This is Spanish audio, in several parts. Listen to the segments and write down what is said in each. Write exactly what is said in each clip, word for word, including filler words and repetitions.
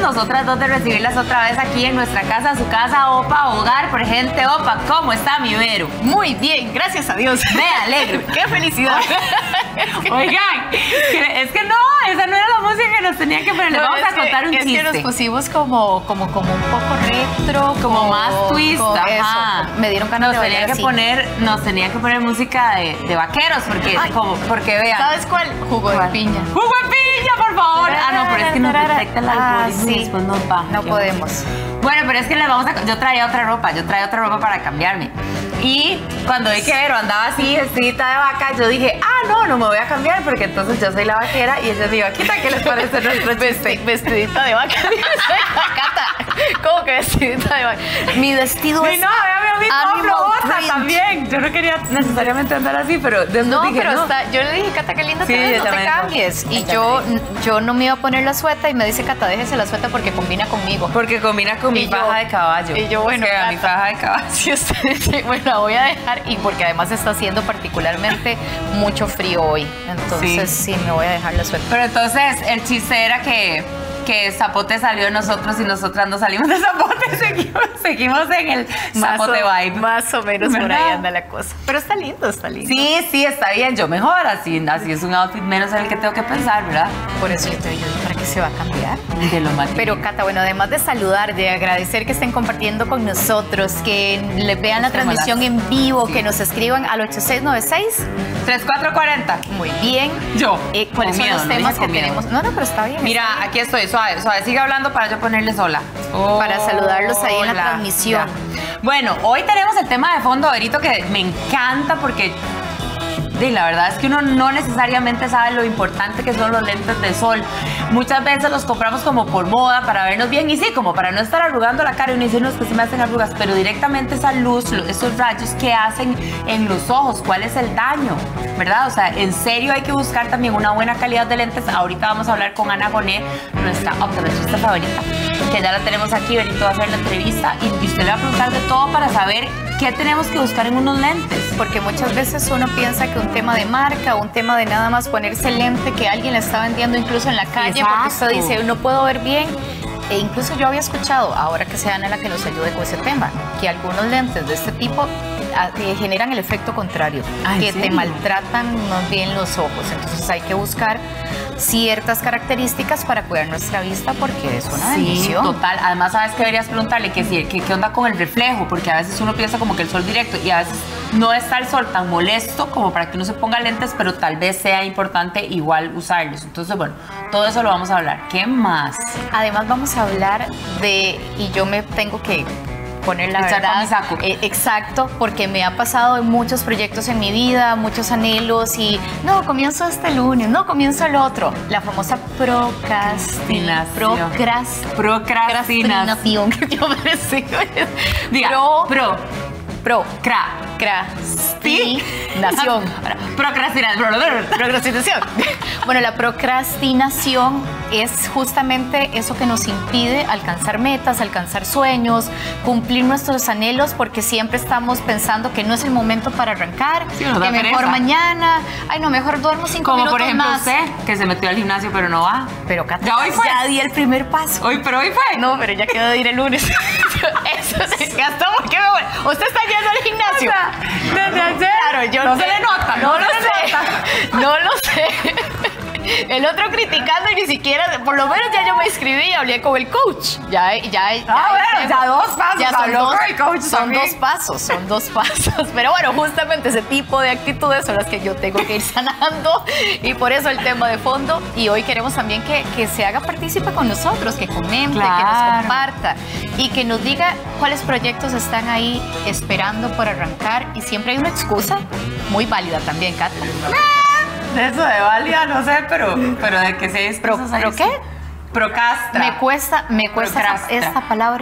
nosotras dos de recibirlas otra vez aquí en nuestra casa, su casa, Opa, hogar por gente Opa. ¿Cómo está mi Vero? Muy bien, gracias a Dios. Me alegro. ¡Qué felicidad! Oigan, es que no, esa no era la música que nos tenían que poner. Les vamos a contar un es chiste. Es que nos pusimos como, como, como un poco retro, como, como más twist. Ajá. Eso, me dieron ganas nos de bailar tenían que así. poner, Nos tenían que poner música de, de vaqueros, porque, Ay, como, porque vean. ¿Sabes cuál? Jugo ¿Cuál? de piña. ¡Jugo de piña, por favor! Ah, no, pero es que nos detecta el algoritmo ah, sí. y después nos baja. No podemos. Bueno, pero es que les vamos a... Yo traía otra ropa, yo traía otra ropa para cambiarme. Y cuando vi que Vero andaba así, vestidita de vaca, yo dije, ah, no, no me voy a cambiar porque entonces yo soy la vaquera y ella es mi vaquita. ¿Qué les parece nuestro chiste? Vestidita de vaca. Cata, ¿cómo que vestidita de vaca? Mi vestido sí, es... no, a mí me flojosa también. Yo no quería necesariamente andar así, pero después no, dije, pero no. Está, yo le dije, Cata, qué linda sí, te ves, no te cambies. Dijo, y yo, yo no me iba a poner la sueta y me dice, Cata, déjese la sueta porque combina conmigo. Porque combina con y mi yo, faja de caballo. Y yo, bueno, Cata, mi faja de caballo. Si usted dice, bueno, la voy a dejar y porque además está haciendo particularmente mucho frío hoy. Entonces sí. sí, me voy a dejar la sueta. Pero entonces el chiste era que, que Zapote salió de nosotros y nosotras no salimos de Zapote, seguimos, seguimos en el Zapote vibe. Más o menos ¿verdad? Por ahí anda la cosa. Pero está lindo, está lindo. Sí, sí, está bien, yo mejor, así, así es un outfit menos en el que tengo que pensar, ¿verdad? Por eso yo te digo, ¿para qué se va a cambiar? De lo más. Pero Cata, bueno, además de saludar, de agradecer que estén compartiendo con nosotros, que le vean la transmisión en vivo, sí. Que nos escriban al ocho seis nueve seis, tres cuatro cuatro cero. Muy bien. Yo. Eh, ¿Cuáles son miedo, los temas no que tenemos? No, no, pero está bien. Mira, está bien. aquí estoy, suave, suave. Sigue hablando para yo ponerles hola. Oh, para saludarlos ahí en la transmisión. Ya. Bueno, hoy tenemos el tema de fondo, Verito, que me encanta porque... Y la verdad es que uno no necesariamente sabe lo importante que son los lentes de sol. Muchas veces los compramos como por moda, para vernos bien, y sí, como para no estar arrugando la cara y uno dice, no, es que se me hacen arrugas, pero directamente esa luz, esos rayos que hacen en los ojos, ¿cuál es el daño? ¿Verdad? O sea, en serio hay que buscar también una buena calidad de lentes. Ahorita vamos a hablar con Ana Goné, nuestra optometrista favorita, que ya la tenemos aquí, Verito va a hacer la entrevista, y usted le va a preguntar de todo para saber qué tenemos que buscar en unos lentes. Porque muchas veces uno piensa que un tema de marca, un tema de nada más ponerse lente que alguien le está vendiendo incluso en la calle, exacto, porque usted dice, no puedo ver bien. E incluso yo había escuchado, ahora que sea Ana la que nos ayude con ese tema, que algunos lentes de este tipo eh, generan el efecto contrario, Ay, que ¿sí? te maltratan más bien los ojos. Entonces hay que buscar ciertas características para cuidar nuestra vista porque es una sí, bendición. Total. Además, ¿sabes qué deberías preguntarle? Que, si, que, ¿Qué onda con el reflejo? Porque a veces uno piensa como que el sol directo y a veces no está el sol tan molesto como para que uno se ponga lentes, pero tal vez sea importante igual usarlos. Entonces, bueno, todo eso lo vamos a hablar. ¿Qué más? Además vamos a hablar de, y yo me tengo que poner la Echar verdad, mi saco. Eh, exacto, porque me ha pasado en muchos proyectos en mi vida, muchos anhelos y no, comienzo este lunes, no, comienzo el otro. La famosa procrastinación. Procrast procrastinación. Que yo me decía. Diga, pro, pro, pro, cra, crastinación. Procrastinación. Procrastinación. Bueno, la procrastinación es justamente eso que nos impide alcanzar metas, alcanzar sueños, cumplir nuestros anhelos, porque siempre estamos pensando que no es el momento para arrancar, sí, que mejor pereza. Mañana, ay no, mejor duermo cinco Como minutos por ejemplo más. usted, que se metió al gimnasio pero no va. Pero Cata, ya hoy fue. Ya di el primer paso. Hoy, pero hoy fue. No, pero ya quedó de ir el lunes. Eso se gastó, ¿por qué me voy? ¿Usted está yendo al gimnasio? Desde ayer. Claro, yo no sé. se le nota. No, No, lo se le sé. nota. No lo sé. El otro criticando y ni siquiera, por lo menos ya yo me inscribí y hablé con el coach. Ya, ya, ya. Ah, bueno, ya dos pasos. Ya son dos, el coach son también. dos pasos, son dos pasos. Pero bueno, justamente ese tipo de actitudes son las que yo tengo que ir sanando y por eso el tema de fondo. Y hoy queremos también que, que se haga partícipe con nosotros, que comente, claro. que nos comparta y que nos diga cuáles proyectos están ahí esperando por arrancar. Y siempre hay una excusa muy válida también, Cata. Eso de válida, no sé, pero, pero de que se es ¿Pero, ¿pero qué? Procastra. Me cuesta, me cuesta esta, esta palabra.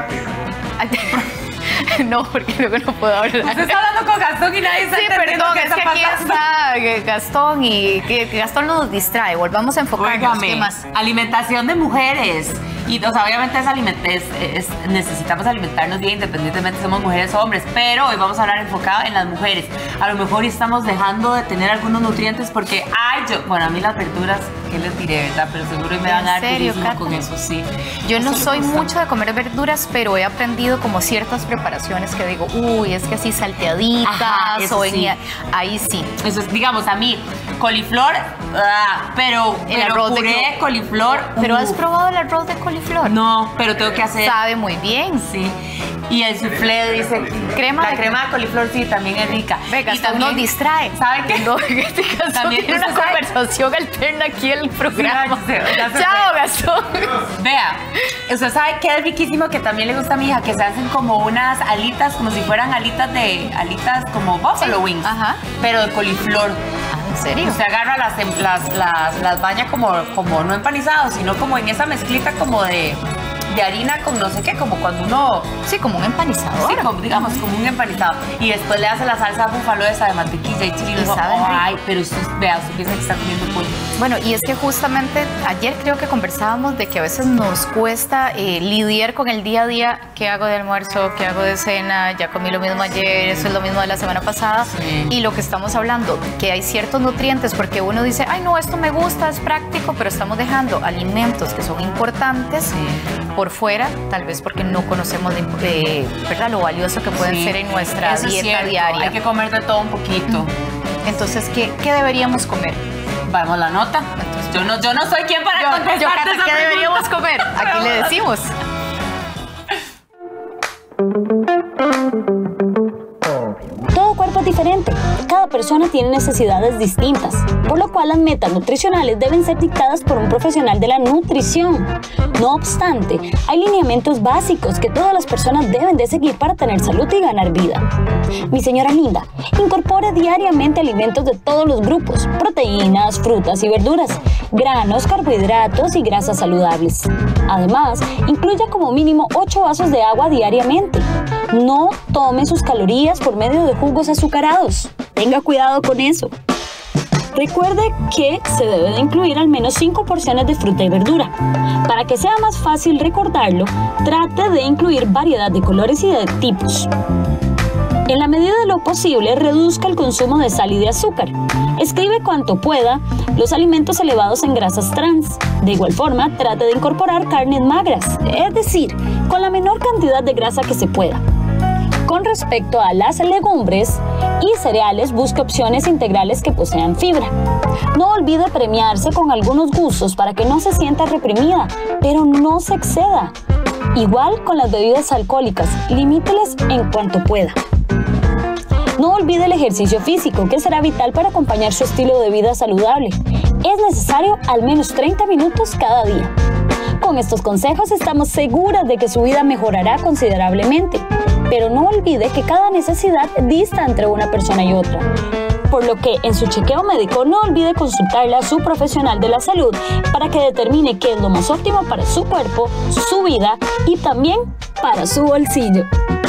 No, porque luego no puedo hablar. Usted está hablando con Gastón y nadie está Sí, entendiendo perdón, qué es está que aquí pasando. está eh, Gastón y que Gastón nos distrae. Volvamos a enfocarnos. Óigame, ¿Qué más? alimentación de mujeres. Y, o sea, obviamente es aliment es, es, necesitamos alimentarnos bien independientemente si somos mujeres o hombres, pero hoy vamos a hablar enfocado en las mujeres. A lo mejor estamos dejando de tener algunos nutrientes porque, ay, yo, bueno, a mí las verduras, ¿qué les diré, verdad? Pero seguro me van a dar durísimo con eso, sí. Yo no soy mucho de comer verduras, pero he aprendido como ciertas preparaciones que digo, uy, es que así salteaditas. Ajá, o en, sí. Ahí sí. Eso es, digamos, a mí, coliflor, uh, pero, el pero arroz puré, de coliflor. ¿Pero uh. has probado el arroz de coliflor? No, pero tengo que hacer. Sabe muy bien. Sí. Y el soufflé dice, crema la de crema de coliflor sí, también es rica. Venga, y también nos distrae. ¿Sabe qué? No, también tiene una sabe? conversación alterna aquí en el programa. Sí, ya se, ya se Chao, Gastón. Vea, usted sabe que es riquísimo, que también le gusta a mi hija, que se hacen como unas alitas, como si fueran alitas de, alitas como buffalo sí. wings, Ajá. pero de coliflor. ¿En serio? Usted agarra las, las, las, las baña como, como no empanizados, sino como en esa mezclita como de... de harina con no sé qué, como cuando uno... Sí, como un empanizado. Sí, como, digamos, como un empanizado. Y después le hace la salsa búfalo esa de mantequilla y chile. Y dijo, oh, ay, pero usted, vea, usted piensa que está comiendo pollo. Bueno, y es que justamente ayer creo que conversábamos de que a veces nos cuesta eh, lidiar con el día a día. ¿Qué hago de almuerzo? ¿Qué hago de cena? Ya comí lo mismo ayer, eso es lo mismo de la semana pasada. Sí. Y lo que estamos hablando, que hay ciertos nutrientes, porque uno dice, ay, no, esto me gusta, es práctico, pero estamos dejando alimentos que son importantes sí. por fuera, tal vez porque no conocemos de, de, ¿verdad? lo valioso que pueden sí. ser en nuestra eso dieta diaria. Hay que comer de todo un poquito. Entonces, ¿qué, qué deberíamos comer? Vamos la nota. Entonces, yo, no, yo no soy quien para contestarte esa pregunta. ¿Qué deberíamos comer? Aquí le decimos. Todo cuerpo es diferente, cada persona tiene necesidades distintas, por lo cual las metas nutricionales deben ser dictadas por un profesional de la nutrición. No obstante, hay lineamientos básicos que todas las personas deben de seguir para tener salud y ganar vida. Mi señora linda, incorpore diariamente alimentos de todos los grupos, proteínas, frutas y verduras, granos, carbohidratos y grasas saludables. Además, incluya como mínimo ocho vasos de agua diariamente. No tome sus calorías por medio de jugos azucarados. Tenga cuidado con eso. Recuerde que se debe de incluir al menos cinco porciones de fruta y verdura. Para que sea más fácil recordarlo, trate de incluir variedad de colores y de tipos. En la medida de lo posible, reduzca el consumo de sal y de azúcar. Escribe cuanto pueda los alimentos elevados en grasas trans. De igual forma, trate de incorporar carnes magras, es decir, con la menor cantidad de grasa que se pueda. Con respecto a las legumbres y cereales, busque opciones integrales que posean fibra. No olvide premiarse con algunos gustos para que no se sienta reprimida, pero no se exceda. Igual con las bebidas alcohólicas, limíteles en cuanto pueda. No olvide el ejercicio físico, que será vital para acompañar su estilo de vida saludable. Es necesario al menos treinta minutos cada día. Con estos consejos estamos seguras de que su vida mejorará considerablemente, pero no olvide que cada necesidad dista entre una persona y otra. Por lo que en su chequeo médico no olvide consultarle a su profesional de la salud para que determine qué es lo más óptimo para su cuerpo, su vida y también para su bolsillo.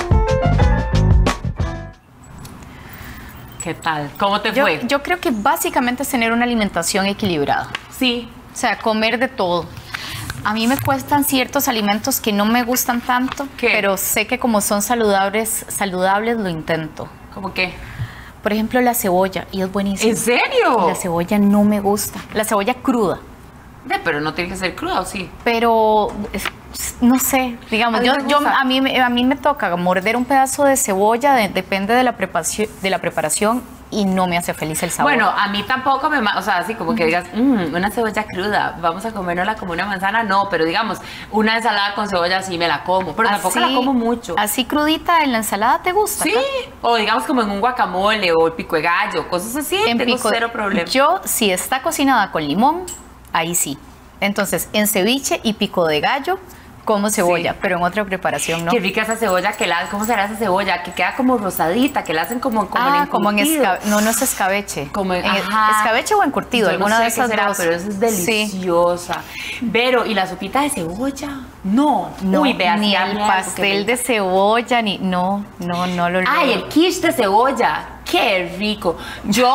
¿Qué tal? ¿Cómo te yo, fue? Yo creo que básicamente es tener una alimentación equilibrada. Sí. O sea, comer de todo. A mí me cuestan ciertos alimentos que no me gustan tanto, ¿qué? Pero sé que como son saludables, saludables lo intento. ¿Cómo qué? Por ejemplo, la cebolla, y es buenísimo. ¿En serio? La cebolla no me gusta. La cebolla cruda. De, pero no tiene que ser cruda, ¿o sí? Pero, no sé, digamos, a yo, yo a, mí, a mí me toca morder un pedazo de cebolla, de, depende de la, preparación, de la preparación, y no me hace feliz el sabor. Bueno, a mí tampoco me... O sea, así como que digas, mmm, una cebolla cruda, vamos a comérnosla como una manzana, no, pero digamos, una ensalada con cebolla sí me la como, pero así, tampoco la como mucho. ¿Así crudita en la ensalada te gusta? Sí, ¿verdad? O digamos como en un guacamole o el pico de gallo, cosas así, en tengo pico, cero problema. Yo, si está cocinada con limón, ahí sí. Entonces, en ceviche y pico de gallo, como cebolla, sí. Pero en otra preparación no. Qué rica esa cebolla, que la, ¿cómo será esa cebolla? Que queda como rosadita, que la hacen como, como ah, en como en escabeche. No, no es escabeche. Como en, en escabeche o encurtido, Yo alguna no sé de esas será, dos. Pero eso es deliciosa. Sí. Pero, ¿y la sopita de cebolla? No, no. Uy, vea, ni el pastel de cebolla, ni... No, no, no lo olvido. Ay, el quiche de cebolla. Qué rico. Yo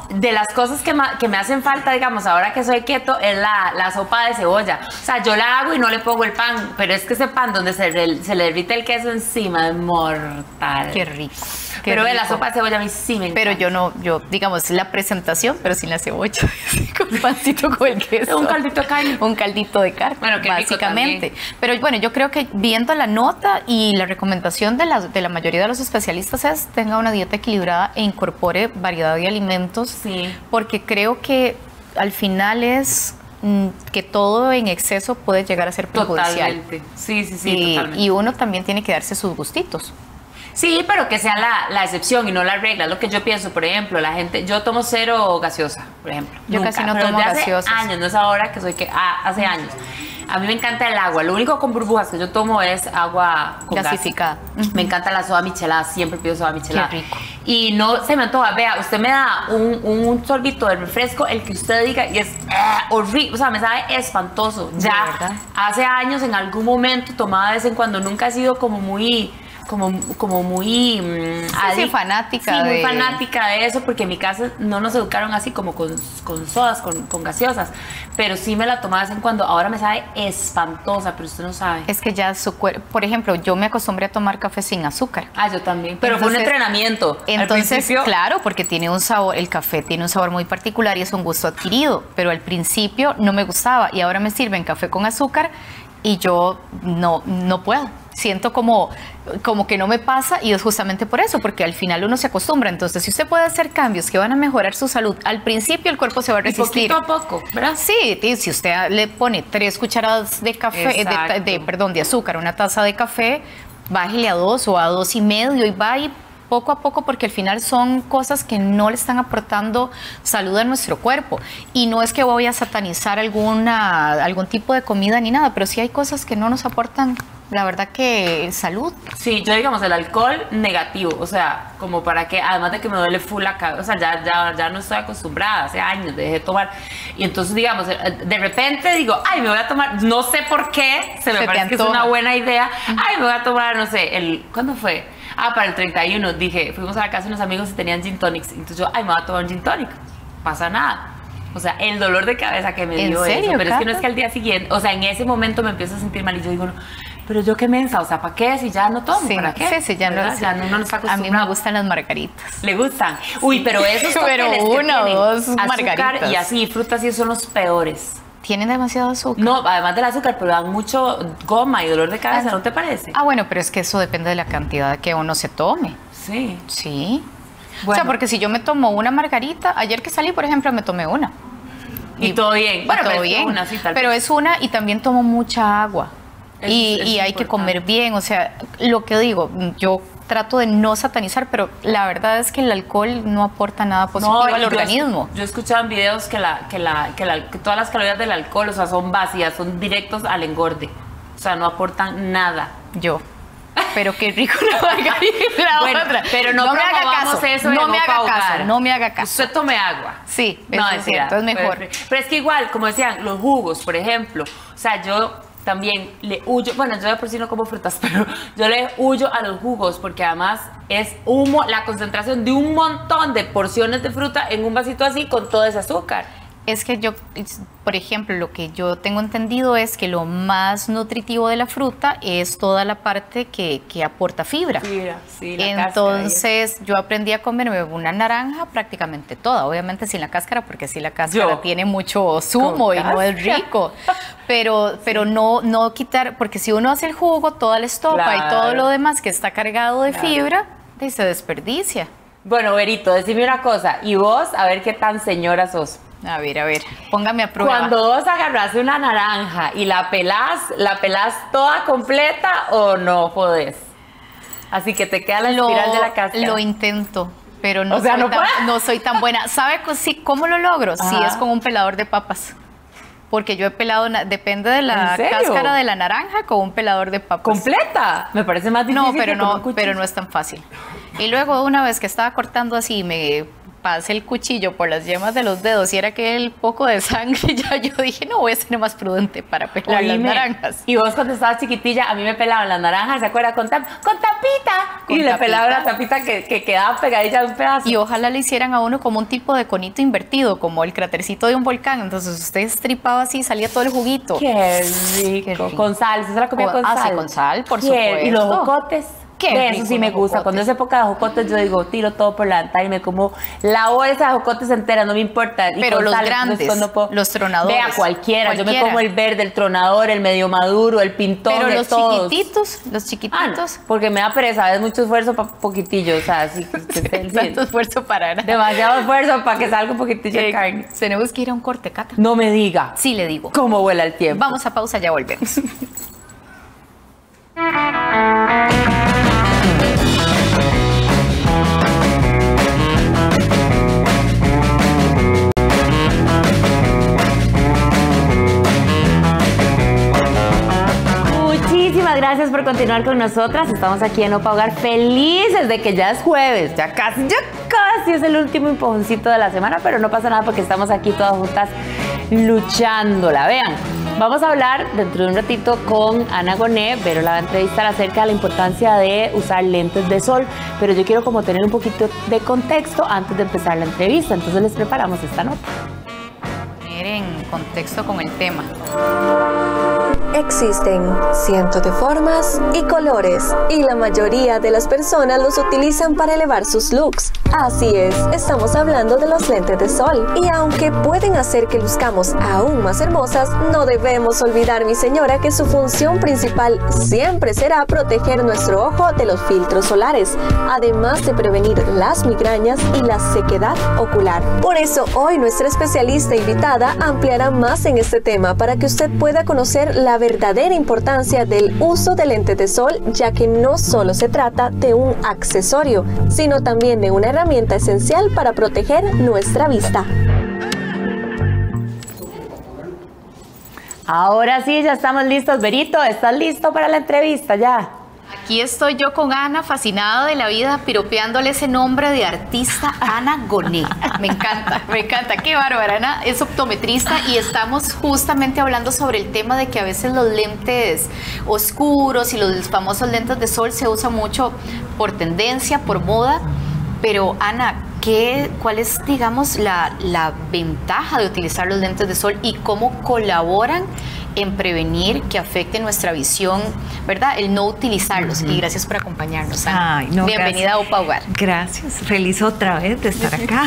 de las cosas que, ma, que me hacen falta, digamos, ahora que soy keto, es la, la sopa de cebolla. O sea, yo la hago y no le pongo el pan, pero es que ese pan donde se, re, se le derrite el queso encima es mortal. Qué rico. Qué pero rico. de la sopa de cebolla a mí sí me encanta. Pero yo no, yo, digamos, la presentación, pero sin la cebolla. Con pancito con el queso. Un caldito de carne. Un caldito de carne, bueno, qué básicamente. Pero bueno, yo creo que viendo la nota y la recomendación de la, de la mayoría de los especialistas es tenga una dieta equilibrada e incorpore variedad de alimentos. Sí. Porque creo que al final es que todo en exceso puede llegar a ser perjudicial. Totalmente. Sí, sí, sí, y, totalmente. Y uno también tiene que darse sus gustitos. Sí, pero que sea la, la excepción y no la regla. Lo que yo pienso, por ejemplo, la gente, yo tomo cero gaseosa, por ejemplo. Yo nunca, casi no pero tomo desde gaseosas. Hace años, no es ahora que soy que, ah, hace años. A mí me encanta el agua. Lo único con burbujas que yo tomo es agua con gasificada. Gas. Uh-huh. Me encanta la soda michelada, siempre pido soda michelada. Qué rico. Y no se me antoja. Vea, usted me da un, un sorbito de refresco, el que usted diga, y es uh, horrible. O sea, me sabe espantoso. Ya, ¿verdad? Hace años, en algún momento, tomaba de vez en cuando. Nunca he sido como muy... Como, como muy mmm, sí, sí, fanática sí, muy de... fanática de eso, porque en mi casa no nos educaron así como con, con sodas, con, con gaseosas, pero sí me la tomaba de vez en cuando. Ahora me sabe espantosa, pero usted no sabe. Es que ya su cuerpo, por ejemplo, yo me acostumbré a tomar café sin azúcar. Ah, yo también, pero entonces, fue un entrenamiento. Entonces, claro, porque tiene un sabor, el café tiene un sabor muy particular y es un gusto adquirido, pero al principio no me gustaba y ahora me sirven café con azúcar y yo no, no puedo. Siento como, como que no me pasa y es justamente por eso, porque al final uno se acostumbra. Entonces, si usted puede hacer cambios que van a mejorar su salud, al principio el cuerpo se va a resistir. Y poquito a poco, ¿verdad? Sí, si usted le pone tres cucharadas de café, de, de, perdón, de azúcar, una taza de café, bájele a dos o a dos y medio y va y poco a poco, porque al final son cosas que no le están aportando salud a nuestro cuerpo. Y no es que voy a satanizar alguna, algún tipo de comida ni nada, pero sí hay cosas que no nos aportan, la verdad, que salud. Sí, yo digamos el alcohol negativo, o sea, como para que, además de que me duele full la cabeza, o sea, ya, ya, ya no estoy acostumbrada, hace años dejé de tomar. Y entonces, digamos, de repente digo, ay, me voy a tomar, no sé por qué, se me se parece que es una buena idea, ay, me voy a tomar, no sé, el, ¿cuándo fue? Ah, para el treinta y uno, dije, fuimos a la casa de unos amigos y tenían gin tonics. Entonces yo, ay, me voy a tomar un gin tonic. Pasa nada. O sea, el dolor de cabeza que me dio ¿En serio, eso. Pero Cata? es que no es que al día siguiente, o sea, en ese momento me empiezo a sentir mal y yo digo, no, pero yo qué mensa, o sea, ¿para qué? Si ya no tomo, sí, ¿para qué? Sí, sí, ya no, ya no, no nos está acostumbrado. A mí me gustan las margaritas. ¿Le gustan? Uy, pero esos pero una o dos margaritas. Y así, frutas y son los peores. Tienen demasiado azúcar. No, además del azúcar, pero dan mucho goma y dolor de cabeza, ah, ¿no te parece? Ah, bueno, pero es que eso depende de la cantidad que uno se tome. Sí. Sí. Bueno. O sea, porque si yo me tomo una margarita, ayer que salí, por ejemplo, me tomé una. Y, y todo bien. Bueno, todo bien. Una, sí, tal pero vez. Es una y también tomo mucha agua. Es, y, es y hay que comer bien. O sea, lo que digo, yo trato de no satanizar, pero la verdad es que el alcohol no aporta nada positivo no, al organismo. Yo he escuchado en videos que, la, que, la, que, la, que todas las calorías del alcohol, o sea, son vacías, son directos al engorde. O sea, no aportan nada. Yo. Pero qué rico una margarita. Bueno, otra. Pero no, no me haga caso. Eso no me haga caso. No me haga caso. Usted tome agua. Sí, no, es cierto, es mejor. Pero, pero es que igual, como decían, los jugos, por ejemplo. O sea, yo también le huyo, bueno, yo de por sí no como frutas, pero yo le huyo a los jugos porque además es humo, la concentración de un montón de porciones de fruta en un vasito así con todo ese azúcar. Es que yo, por ejemplo, lo que yo tengo entendido es que lo más nutritivo de la fruta es toda la parte que, que aporta fibra. Fibra, sí, la Entonces, cáscara, yo aprendí a comerme una naranja prácticamente toda, obviamente sin la cáscara, porque sí la cáscara yo, tiene mucho zumo y cáscara. No es rico. Pero, sí. pero no, no quitar, porque si uno hace el jugo, toda la estopa claro. y todo lo demás que está cargado de claro. fibra, se desperdicia. Bueno, Berito, decime una cosa, y vos, a ver qué tan señora sos. A ver, a ver, póngame a prueba. Cuando vos agarrás una naranja y la pelás, ¿la pelás toda completa o no podés? Así que te queda la espiral lo, de la cáscara. Lo intento, pero no, o sea, soy, no, tan, no soy tan buena. ¿Sabe cómo lo logro? Ajá. Sí, es con un pelador de papas. Porque yo he pelado, depende de la cáscara de la naranja, con un pelador de papas. ¿Completa? Me parece más difícil. No, pero no, pero no es tan fácil. Y luego, una vez que estaba cortando así, me pasé el cuchillo por las yemas de los dedos y era que el poco de sangre, ya yo dije, no, voy a ser más prudente para pelar Oíme, las naranjas. Y vos cuando estabas chiquitilla, a mí me pelaban las naranjas, ¿se acuerdan? Con, tap, con tapita. Con y tapita. Le pelaban la tapita que, que quedaba pegadilla de un pedazo. Y ojalá le hicieran a uno como un tipo de conito invertido, como el crátercito de un volcán. Entonces usted estripaba así, salía todo el juguito. Qué rico. Qué rico. Con sal, ¿se la comía con, con ah, sal? Ah, sí, con sal, por Qué, supuesto. Y los jocotes. Qué de eso sí me gusta. Cuando es época de jocotes, yo digo, tiro todo por la ventana y me como la bolsa de jocotes entera, no me importa. Y pero los sal, grandes, puedo, los tronadores. Vea, cualquiera. cualquiera. Yo me como el verde, el tronador, el medio maduro, el pintón, pero de los todos. chiquititos, los chiquititos. Ah, no, porque me da pereza, es mucho esfuerzo para poquitillo, o sea, sí. sí, tanto esfuerzo para nada. Demasiado esfuerzo para que salga un poquitillo de carne. Tenemos que ir a un corte, Cata. No me diga. Sí, le digo. ¿Cómo vuela el tiempo? Vamos a pausa, ya volvemos. Muchísimas gracias por continuar con nosotras. Estamos aquí en Opa Hogar felices de que ya es jueves, ya casi, ya casi es el último empujoncito de la semana, pero no pasa nada porque estamos aquí todas juntas luchándola. Vean, vamos a hablar dentro de un ratito con Ana Goné, pero la va a entrevistar acerca de la importancia de usar lentes de sol, pero yo quiero como tener un poquito de contexto antes de empezar la entrevista, entonces les preparamos esta nota. En contexto con el tema. Existen cientos de formas y colores y la mayoría de las personas los utilizan para elevar sus looks. Así es, estamos hablando de los lentes de sol y aunque pueden hacer que luzcamos aún más hermosas, no debemos olvidar, mi señora, que su función principal siempre será proteger nuestro ojo de los filtros solares, además de prevenir las migrañas y la sequedad ocular. Por eso hoy nuestra especialista invitada ampliará más en este tema para que usted pueda conocer la verdadera importancia del uso de lentes de sol, ya que no solo se trata de un accesorio, sino también de una herramienta esencial para proteger nuestra vista. Ahora sí, ya estamos listos. Berito, ¿estás listo para la entrevista ya? Aquí estoy yo con Ana, fascinada de la vida, piropeándole ese nombre de artista, Ana Goné. Me encanta, me encanta. Qué bárbara. Ana es optometrista y estamos justamente hablando sobre el tema de que a veces los lentes oscuros y los famosos lentes de sol se usan mucho por tendencia, por moda. Pero Ana, ¿qué, ¿cuál es, digamos, la, la ventaja de utilizar los lentes de sol y cómo colaboran en prevenir que afecte nuestra visión, ¿verdad? El no utilizarlos. Uh-huh. Y gracias por acompañarnos, Ana. Ay, no, bienvenida gracias. A Opa Hogar. Gracias, feliz otra vez de estar acá.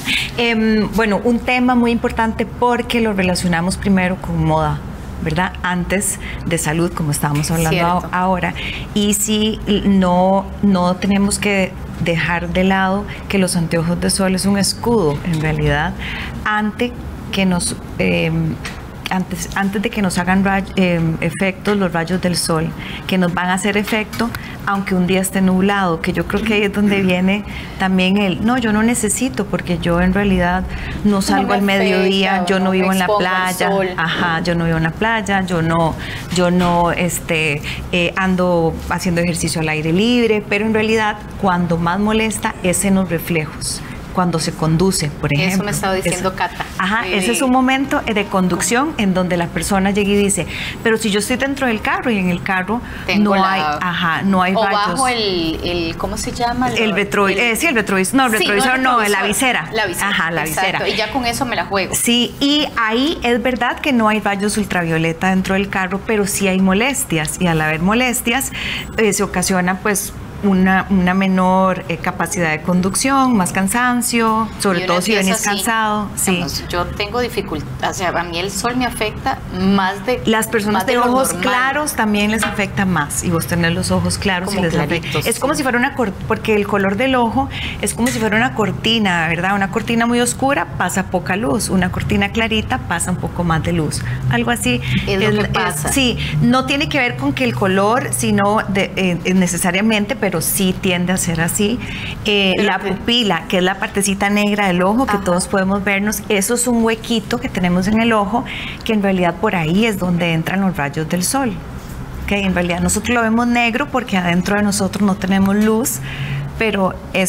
eh, bueno, un tema muy importante porque lo relacionamos primero con moda, ¿verdad? Antes de salud, como estábamos hablando a, ahora. Y si no, no tenemos que dejar de lado que los anteojos de sol es un escudo, en realidad, ante que nos... Eh, Antes, antes de que nos hagan ray, eh, efectos los rayos del sol, que nos van a hacer efecto aunque un día esté nublado, que yo creo que ahí es donde viene también el, no, yo no necesito porque yo en realidad no salgo no al mediodía, yo no, no vivo en la playa, ajá, yo no vivo en la playa, yo no, yo no este, eh, ando haciendo ejercicio al aire libre, pero en realidad cuando más molesta es en los reflejos. Cuando se conduce, por ejemplo. Eso me estaba diciendo es, Cata. Ajá, sí. Ese es un momento de conducción en donde la persona llega y dice, pero si yo estoy dentro del carro y en el carro Tengo no la, hay, ajá, no hay o rayos. bajo el, el, ¿cómo se llama? El retrovisor, eh, sí, el retrovisor, no, el retrovisor sí, no, no, la visera. La visera, ajá, la exacto, visera. Y ya con eso me la juego. Sí, y ahí es verdad que no hay rayos ultravioleta dentro del carro, pero sí hay molestias, y al haber molestias eh, se ocasiona pues Una, una menor eh, capacidad de conducción, más cansancio, sobre todo si vienes cansado. Sí. Yo tengo dificultad, o sea, a mí el sol me afecta más de Las personas más de, de ojos normal. claros también les afecta más, y vos tenés los ojos claros como y les claritos, afecta. Es sí. como si fuera una cortina, porque el color del ojo es como si fuera una cortina, ¿verdad? Una cortina muy oscura pasa poca luz, una cortina clarita pasa un poco más de luz. Algo así. Es, es lo que pasa. Es, sí, no tiene que ver con que el color, sino de, eh, necesariamente, pero sí tiende a ser así. Eh, la que... pupila, que es la partecita negra del ojo, que Ajá. todos podemos vernos, eso es un huequito que tenemos en el ojo, que en realidad por ahí es donde entran los rayos del sol. Okay, en realidad nosotros lo vemos negro porque adentro de nosotros no tenemos luz, pero es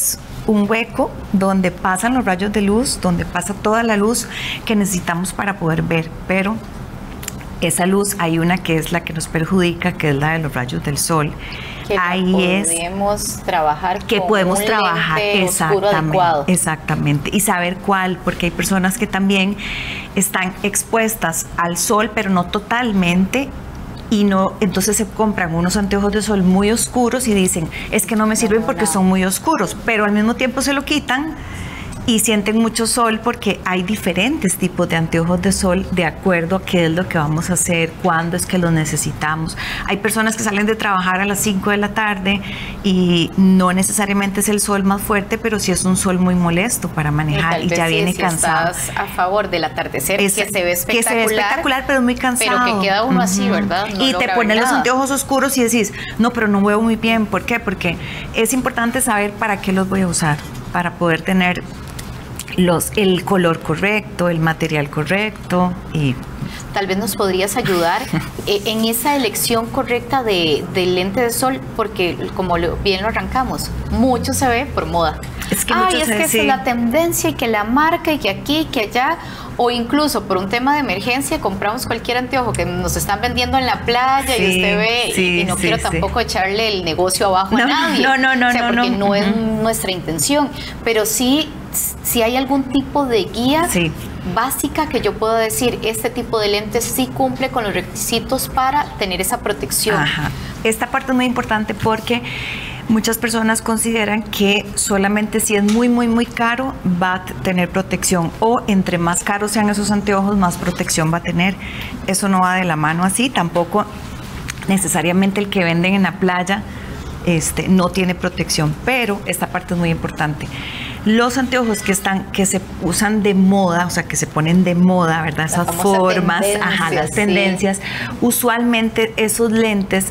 un hueco donde pasan los rayos de luz, donde pasa toda la luz que necesitamos para poder ver, pero esa luz hay una que es la que nos perjudica, que es la de los rayos del sol. Que ahí es podemos trabajar que con podemos un trabajar lente oscuro exactamente, adecuado. exactamente, y saber cuál, porque hay personas que también están expuestas al sol, pero no totalmente, y no, entonces se compran unos anteojos de sol muy oscuros y dicen, es que no me sirven no, porque no. son muy oscuros, pero al mismo tiempo se lo quitan y sienten mucho sol, porque hay diferentes tipos de anteojos de sol de acuerdo a qué es lo que vamos a hacer, cuándo es que los necesitamos. Hay personas que salen de trabajar a las cinco de la tarde y no necesariamente es el sol más fuerte, pero sí es un sol muy molesto para manejar y, y ya sí, viene si cansado. Estás a favor del atardecer, es, que se ve espectacular. Que se ve espectacular, pero muy cansado. Pero que queda uno uh-huh. así, ¿verdad? No y te pones los anteojos oscuros y decís, no, pero no veo muy bien. ¿Por qué? Porque es importante saber para qué los voy a usar, para poder tener Los, el color correcto, el material correcto y... Tal vez nos podrías ayudar en esa elección correcta de, de lente de sol, porque como lo, bien lo arrancamos, mucho se ve por moda. Es que Ay, es se, que sí. es la tendencia y que la marca y que aquí, que allá, o incluso por un tema de emergencia compramos cualquier anteojo que nos están vendiendo en la playa sí, y usted ve, sí, y, y no sí, quiero sí. tampoco echarle el negocio abajo no, a nadie. No, no, no, o sea, no. porque no, no uh-huh. es nuestra intención, pero sí, si hay algún tipo de guía sí. básica que yo pueda decir, este tipo de lentes sí cumple con los requisitos para tener esa protección. Ajá. Esta parte es muy importante porque muchas personas consideran que solamente si es muy, muy, muy caro va a tener protección, o entre más caros sean esos anteojos, más protección va a tener. Eso no va de la mano así, tampoco necesariamente el que venden en la playa este, no tiene protección, pero esta parte es muy importante. Los anteojos que están, que se usan de moda, o sea, que se ponen de moda, ¿verdad? Esas formas, ajá, las tendencias, sí. Usualmente esos lentes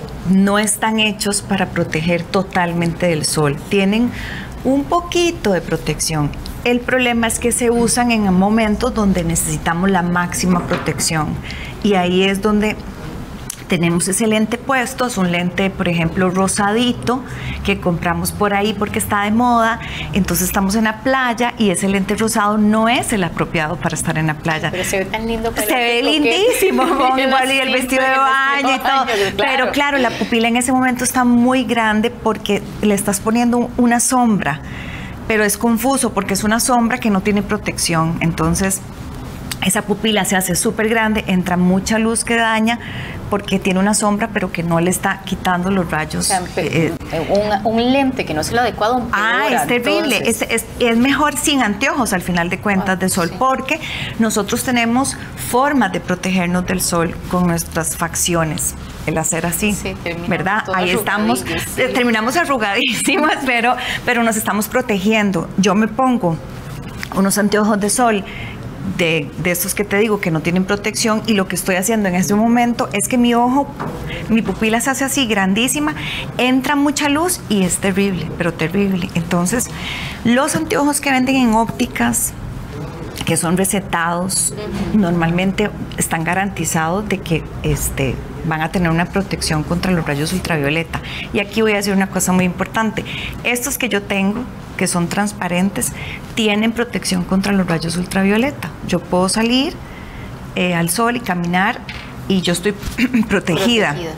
no están hechos para proteger totalmente del sol. Tienen un poquito de protección. El problema es que se usan en momentos donde necesitamos la máxima protección. Y ahí es donde tenemos ese lente puesto. Es un lente, por ejemplo, rosadito, que compramos por ahí porque está de moda. Entonces estamos en la playa y ese lente rosado no es el apropiado para estar en la playa. Pero se ve tan lindo. Se ve lindísimo, con igual y el vestido de baño y todo. Claro. Pero claro, la pupila en ese momento está muy grande porque le estás poniendo una sombra. Pero es confuso porque es una sombra que no tiene protección. Entonces esa pupila se hace súper grande, entra mucha luz que daña porque tiene una sombra, pero que no le está quitando los rayos. O sea, eh, un, un lente que no es el adecuado. Un ah, es terrible. Es, es, es mejor sin anteojos al final de cuentas ah, de sol, sí. Porque nosotros tenemos formas de protegernos del sol con nuestras facciones. El hacer así, sí, ¿verdad? Ahí estamos, sí. Terminamos arrugadísimas, pero, pero nos estamos protegiendo. Yo me pongo unos anteojos de sol De, de estos que te digo que no tienen protección, y lo que estoy haciendo en este momento es que mi ojo, mi pupila se hace así grandísima, entra mucha luz y es terrible, pero terrible. Entonces los anteojos que venden en ópticas, que son recetados, normalmente están garantizados de que este, van a tener una protección contra los rayos ultravioleta. Y aquí voy a decir una cosa muy importante. Estos que yo tengo, que son transparentes, tienen protección contra los rayos ultravioleta. Yo puedo salir eh, al sol y caminar y yo estoy protegida, protegida,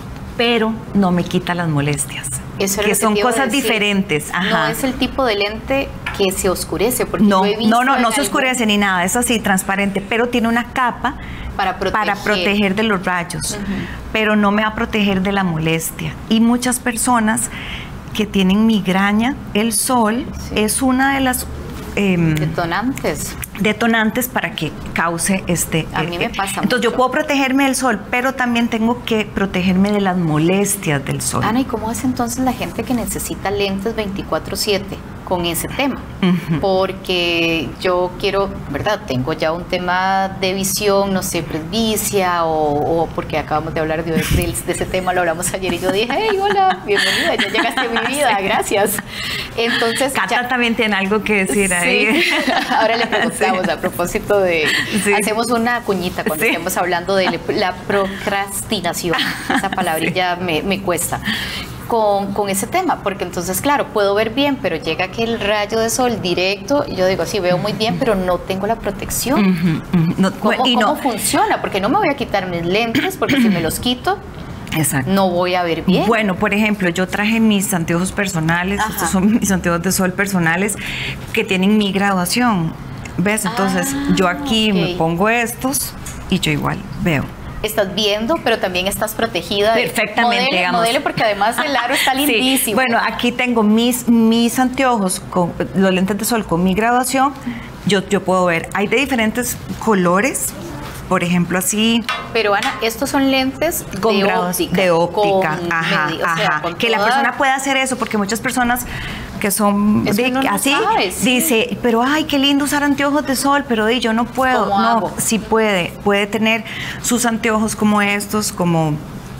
pero no me quita las molestias. Eso que son cosas decir. diferentes. Ajá. No es el tipo de lente que se oscurece. Porque no, yo he visto no, no, no se algo... oscurece ni nada, es así, transparente, pero tiene una capa para proteger, para proteger de los rayos, uh-huh. Pero no me va a proteger de la molestia. Y muchas personas que tienen migraña, el sol sí. es una de las eh, detonantes detonantes para que cause este a mí me pasa entonces mucho. Yo puedo protegerme del sol, pero también tengo que protegerme de las molestias del sol. Ana, ¿y cómo hace entonces la gente que necesita lentes veinticuatro siete con ese tema? Uh-huh. Porque yo quiero, ¿verdad? Tengo ya un tema de visión, no sé, presbicia, o, o porque acabamos de hablar de, de, de ese tema, lo hablamos ayer y yo dije, hey, hola, bienvenida, ya llegaste a mi vida, sí. Gracias. Entonces, Cata ya, también tiene algo que decir sí. ahí. Ahora le preguntamos sí. a propósito de, sí. hacemos una cuñita cuando sí. estemos hablando de la procrastinación. Esa palabrilla sí. me, me cuesta. con, con ese tema, porque entonces, claro, puedo ver bien, pero llega aquel rayo de sol directo y yo digo, sí, veo muy bien, pero no tengo la protección. Uh-huh, uh-huh. No, ¿Cómo, y ¿cómo no. funciona? Porque no me voy a quitar mis lentes, porque si me los quito, exacto, no voy a ver bien. Bueno, por ejemplo, yo traje mis anteojos personales, Ajá. estos son mis anteojos de sol personales que tienen mi graduación, ¿ves? Entonces, ah, yo aquí okay. me pongo estos y yo igual veo. Estás viendo, pero también estás protegida. Perfectamente, modele, digamos. Modele, porque además el aro está lindísimo. Sí. Bueno, aquí tengo mis, mis anteojos, con los lentes de sol con mi graduación. Yo, yo puedo ver, hay de diferentes colores, por ejemplo, así. Pero Ana, estos son lentes con de grados, óptica. De óptica, ajá, medio, ajá. O sea, con que toda... la persona pueda hacer eso, porque muchas personas que son de, no así, sabes, sí. dice, pero ay, qué lindo usar anteojos de sol, pero di, yo no puedo. No, hago? sí puede, puede tener sus anteojos como estos, como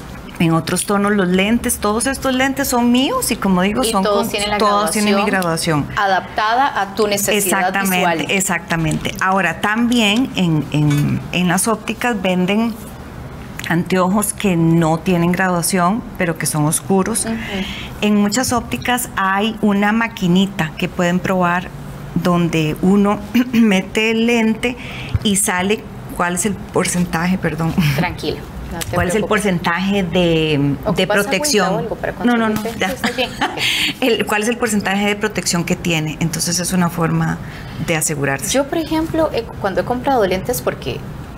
en otros tonos, los lentes, todos estos lentes son míos y como digo, y son todos, con, tienen, la todos tienen mi graduación. Adaptada a tu necesidad exactamente, visual. Exactamente. Ahora, también en, en, en las ópticas venden anteojos que no tienen graduación, pero que son oscuros. Uh-huh. En muchas ópticas hay una maquinita que pueden probar donde uno mete el lente y sale cuál es el porcentaje, perdón. Tranquila. No ¿Cuál preocupes. es el porcentaje de, de protección? No, no, no. Ya. Okay. el, ¿Cuál es el porcentaje de protección que tiene? Entonces es una forma de asegurarse. Yo, por ejemplo, he, cuando he comprado lentes, porque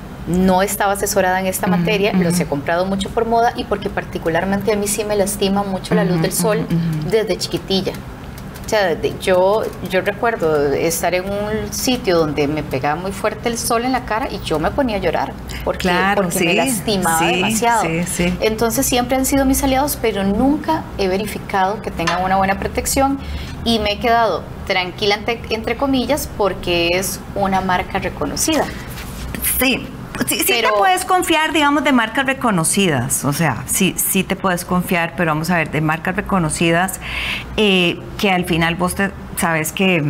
no estaba asesorada en esta uh-huh, materia, uh-huh. los he comprado mucho por moda y porque particularmente a mí sí me lastima mucho uh-huh, la luz del sol uh-huh. desde chiquitilla. O sea, yo, yo recuerdo estar en un sitio donde me pegaba muy fuerte el sol en la cara y yo me ponía a llorar porque, claro, porque sí, me lastimaba sí, demasiado. Sí, sí. Entonces siempre han sido mis aliados, pero nunca he verificado que tengan una buena protección y me he quedado tranquila entre, entre comillas porque es una marca reconocida. Sí. Sí, sí pero, te puedes confiar, digamos, de marcas reconocidas, o sea, sí, sí te puedes confiar, pero vamos a ver, de marcas reconocidas eh, que al final vos te, sabes que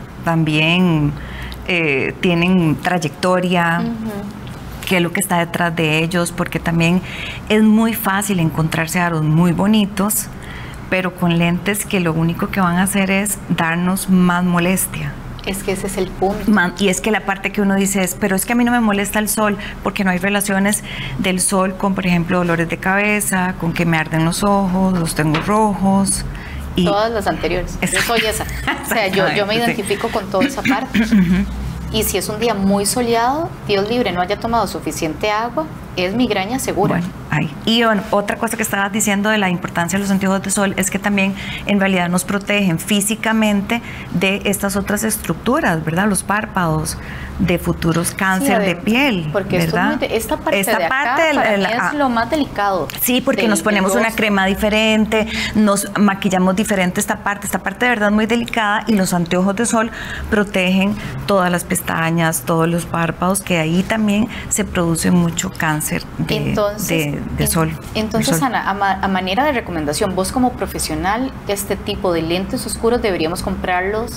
también eh, tienen trayectoria, uh-huh. qué es lo que está detrás de ellos, porque también es muy fácil encontrarse aros muy bonitos, pero con lentes que lo único que van a hacer es darnos más molestia. Es que ese es el punto. Y es que la parte que uno dice es, pero es que a mí no me molesta el sol, porque no hay relaciones del sol con, por ejemplo, dolores de cabeza, con que me arden los ojos, los tengo rojos. Y todas las anteriores. Yo soy esa. O sea, yo, yo me identifico sí. con toda esa parte. Uh-huh. Y si es un día muy soleado, Dios libre, no haya tomado suficiente agua, es migraña segura. Bueno, ay. Y bueno, otra cosa que estabas diciendo de la importancia de los anteojos de sol es que también en realidad nos protegen físicamente de estas otras estructuras, ¿verdad? Los párpados, de futuros cáncer sí, de piel, porque ¿verdad? Esto es muy de, esta parte esta de acá parte de la, para mí la, es lo más delicado. Sí, porque del, nos ponemos una crema diferente, nos maquillamos diferente esta parte, esta parte de verdad muy delicada y los anteojos de sol protegen todas las pestañas, todos los párpados, que ahí también se produce mucho cáncer de, entonces, de, de en, sol. Entonces, sol. Ana, a, ma, a manera de recomendación, vos como profesional, este tipo de lentes oscuros deberíamos comprarlos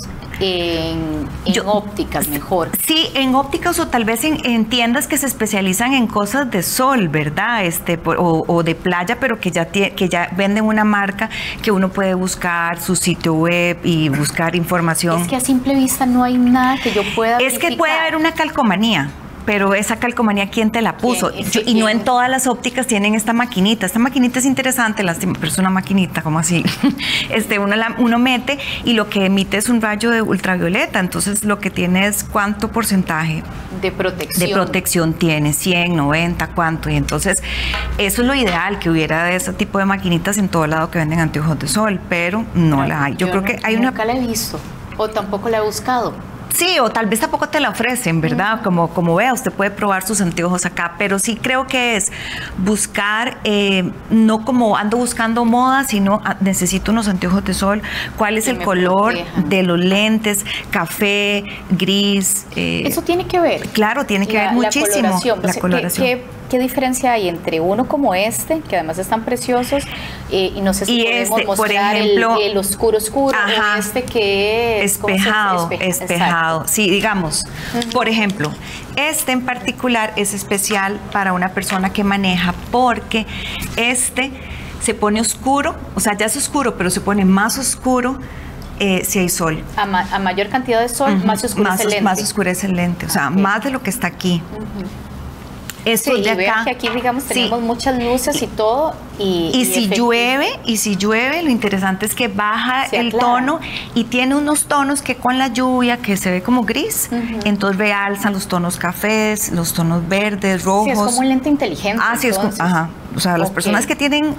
en, en Yo, ópticas mejor. Sí, en ópticas o tal vez en, en tiendas que se especializan en cosas de sol, ¿verdad? Este, por, o, o de playa, pero que ya, tie, que ya venden una marca que uno puede buscar su sitio web y buscar información. Es que a simple vista no hay nada que yo pueda Es verificar. Que puede haber una calcomanía. Pero esa calcomanía, ¿quién te la puso? Yo, y no en todas las ópticas tienen esta maquinita. Esta maquinita es interesante, lástima, pero es una maquinita, como así. Este, uno, la, uno mete y lo que emite es un rayo de ultravioleta. Entonces, lo que tiene es cuánto porcentaje de protección. De protección tiene, cien, noventa, cuánto. Y entonces, eso es lo ideal, que hubiera de ese tipo de maquinitas en todo lado que venden anteojos de sol, pero no Ay, la hay. Yo, yo creo no, que hay nunca una... Nunca la he visto, o tampoco la he buscado. Sí, o tal vez tampoco te la ofrecen, ¿verdad? Uh-huh. Como, como vea, usted puede probar sus anteojos acá, pero sí creo que es buscar, eh, no como ando buscando moda, sino ah, necesito unos anteojos de sol, cuál es que el color protejan. De los lentes, café, gris. Eh, Eso tiene que ver. Claro, tiene que la, ver muchísimo. La coloración. La ¿Qué, coloración. ¿qué, ¿Qué diferencia hay entre uno como este, que además están preciosos, eh, y no sé si y podemos este, mostrar por ejemplo, el, el oscuro oscuro, ajá, o este que es espejado, Espe espejado. Exacto. Sí, digamos, uh-huh. por ejemplo, este en particular es especial para una persona que maneja, porque este se pone oscuro, o sea, ya es oscuro, pero se pone más oscuro eh, si hay sol. A, ma a mayor cantidad de sol, uh-huh. más oscurece más, el lente. Más oscurece el lente, o sea, okay. más de lo que está aquí. Uh-huh. Esto sí, de y vean que aquí, digamos, tenemos sí. muchas luces y todo. Y, y, y si efectivo. llueve, y si llueve, lo interesante es que baja el tono y tiene unos tonos que con la lluvia, que se ve como gris, uh-huh. entonces realzan los tonos cafés, los tonos verdes, rojos. Sí, es como un lente inteligente. Ah, sí, entonces. es como, ajá. O sea, las okay. personas que tienen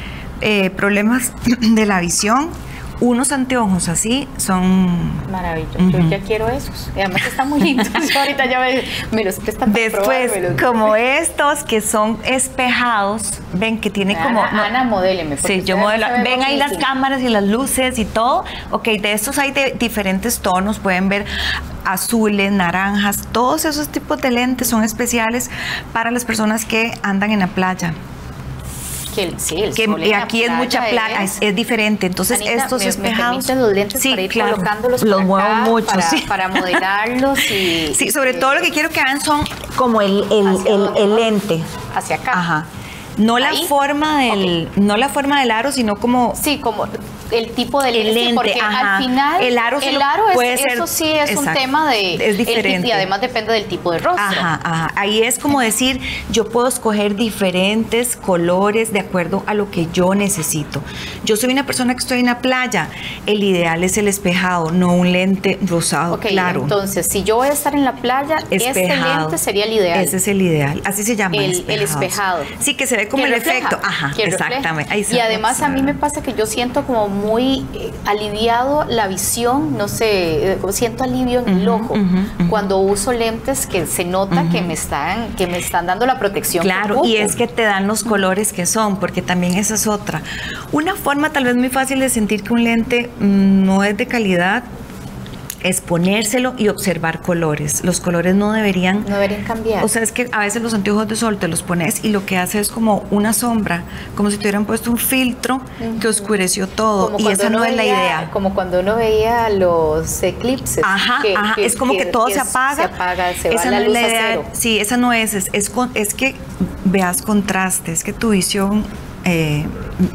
eh, problemas de la visión, unos anteojos así son... Maravilloso. Uh-huh. Yo ya quiero esos. Y además están muy lindos. Ahorita ya me, me los prestan para Después, como estos que son espejados, ven que tiene Ana, como... No, Ana, modéleme. Sí, yo modelo. Ven ahí las cámaras y las luces y todo. Ok, de estos hay de diferentes tonos. Pueden ver azules, naranjas. Todos esos tipos de lentes son especiales para las personas que andan en la playa. Que, el, sí, el que y aquí es mucha playa, es, es diferente. Entonces, Anita, estos me, espejados. ¿me los lentes sí, para ir claro, colocándolos los por muevo acá, mucho, para, sí. para modelarlos y. Sí, sobre y, todo lo que quiero que hagan son como el, el, el, el lente. Hacia acá. Ajá. No la ¿Ahí? forma del, okay. no la forma del aro, sino como. Sí, como el tipo de lente, lente porque ajá. al final el aro, el aro puede es, ser, eso sí es exacto. un tema de es diferente el, y además depende del tipo de rostro. Ajá, ajá. Ahí es como decir, yo puedo escoger diferentes colores de acuerdo a lo que yo necesito. Yo soy una persona que estoy en la playa, el ideal es el espejado, no un lente rosado okay, claro. Entonces, si yo voy a estar en la playa, espejado, este lente sería el ideal. Ese es el ideal, así se llama el, el espejado. Sí, que se ve como que el refleja, efecto. Ajá, exactamente. Ahí y además a mí me pasa que yo siento como muy eh, aliviado la visión, no sé, eh, siento alivio en uh-huh, el ojo uh-huh, uh-huh. cuando uso lentes que se nota uh-huh. que me están que me están dando la protección. Claro, y es que te dan los colores que son, porque también esa es otra. Una forma tal vez muy fácil de sentir que un lente mmm, no es de calidad es ponérselo y observar colores. Los colores no deberían... No deberían cambiar. O sea, es que a veces los anteojos de sol te los pones y lo que hace es como una sombra, como si te hubieran puesto un filtro uh-huh. que oscureció todo. Como y esa no veía, es la idea. Como cuando uno veía los eclipses. Ajá, que, ajá. Que, es como que, que todo que se apaga. Se apaga, se esa va la no luz es la idea. a cero. Sí, esa no es. Es, es, es que veas contraste, es que tu visión... Eh,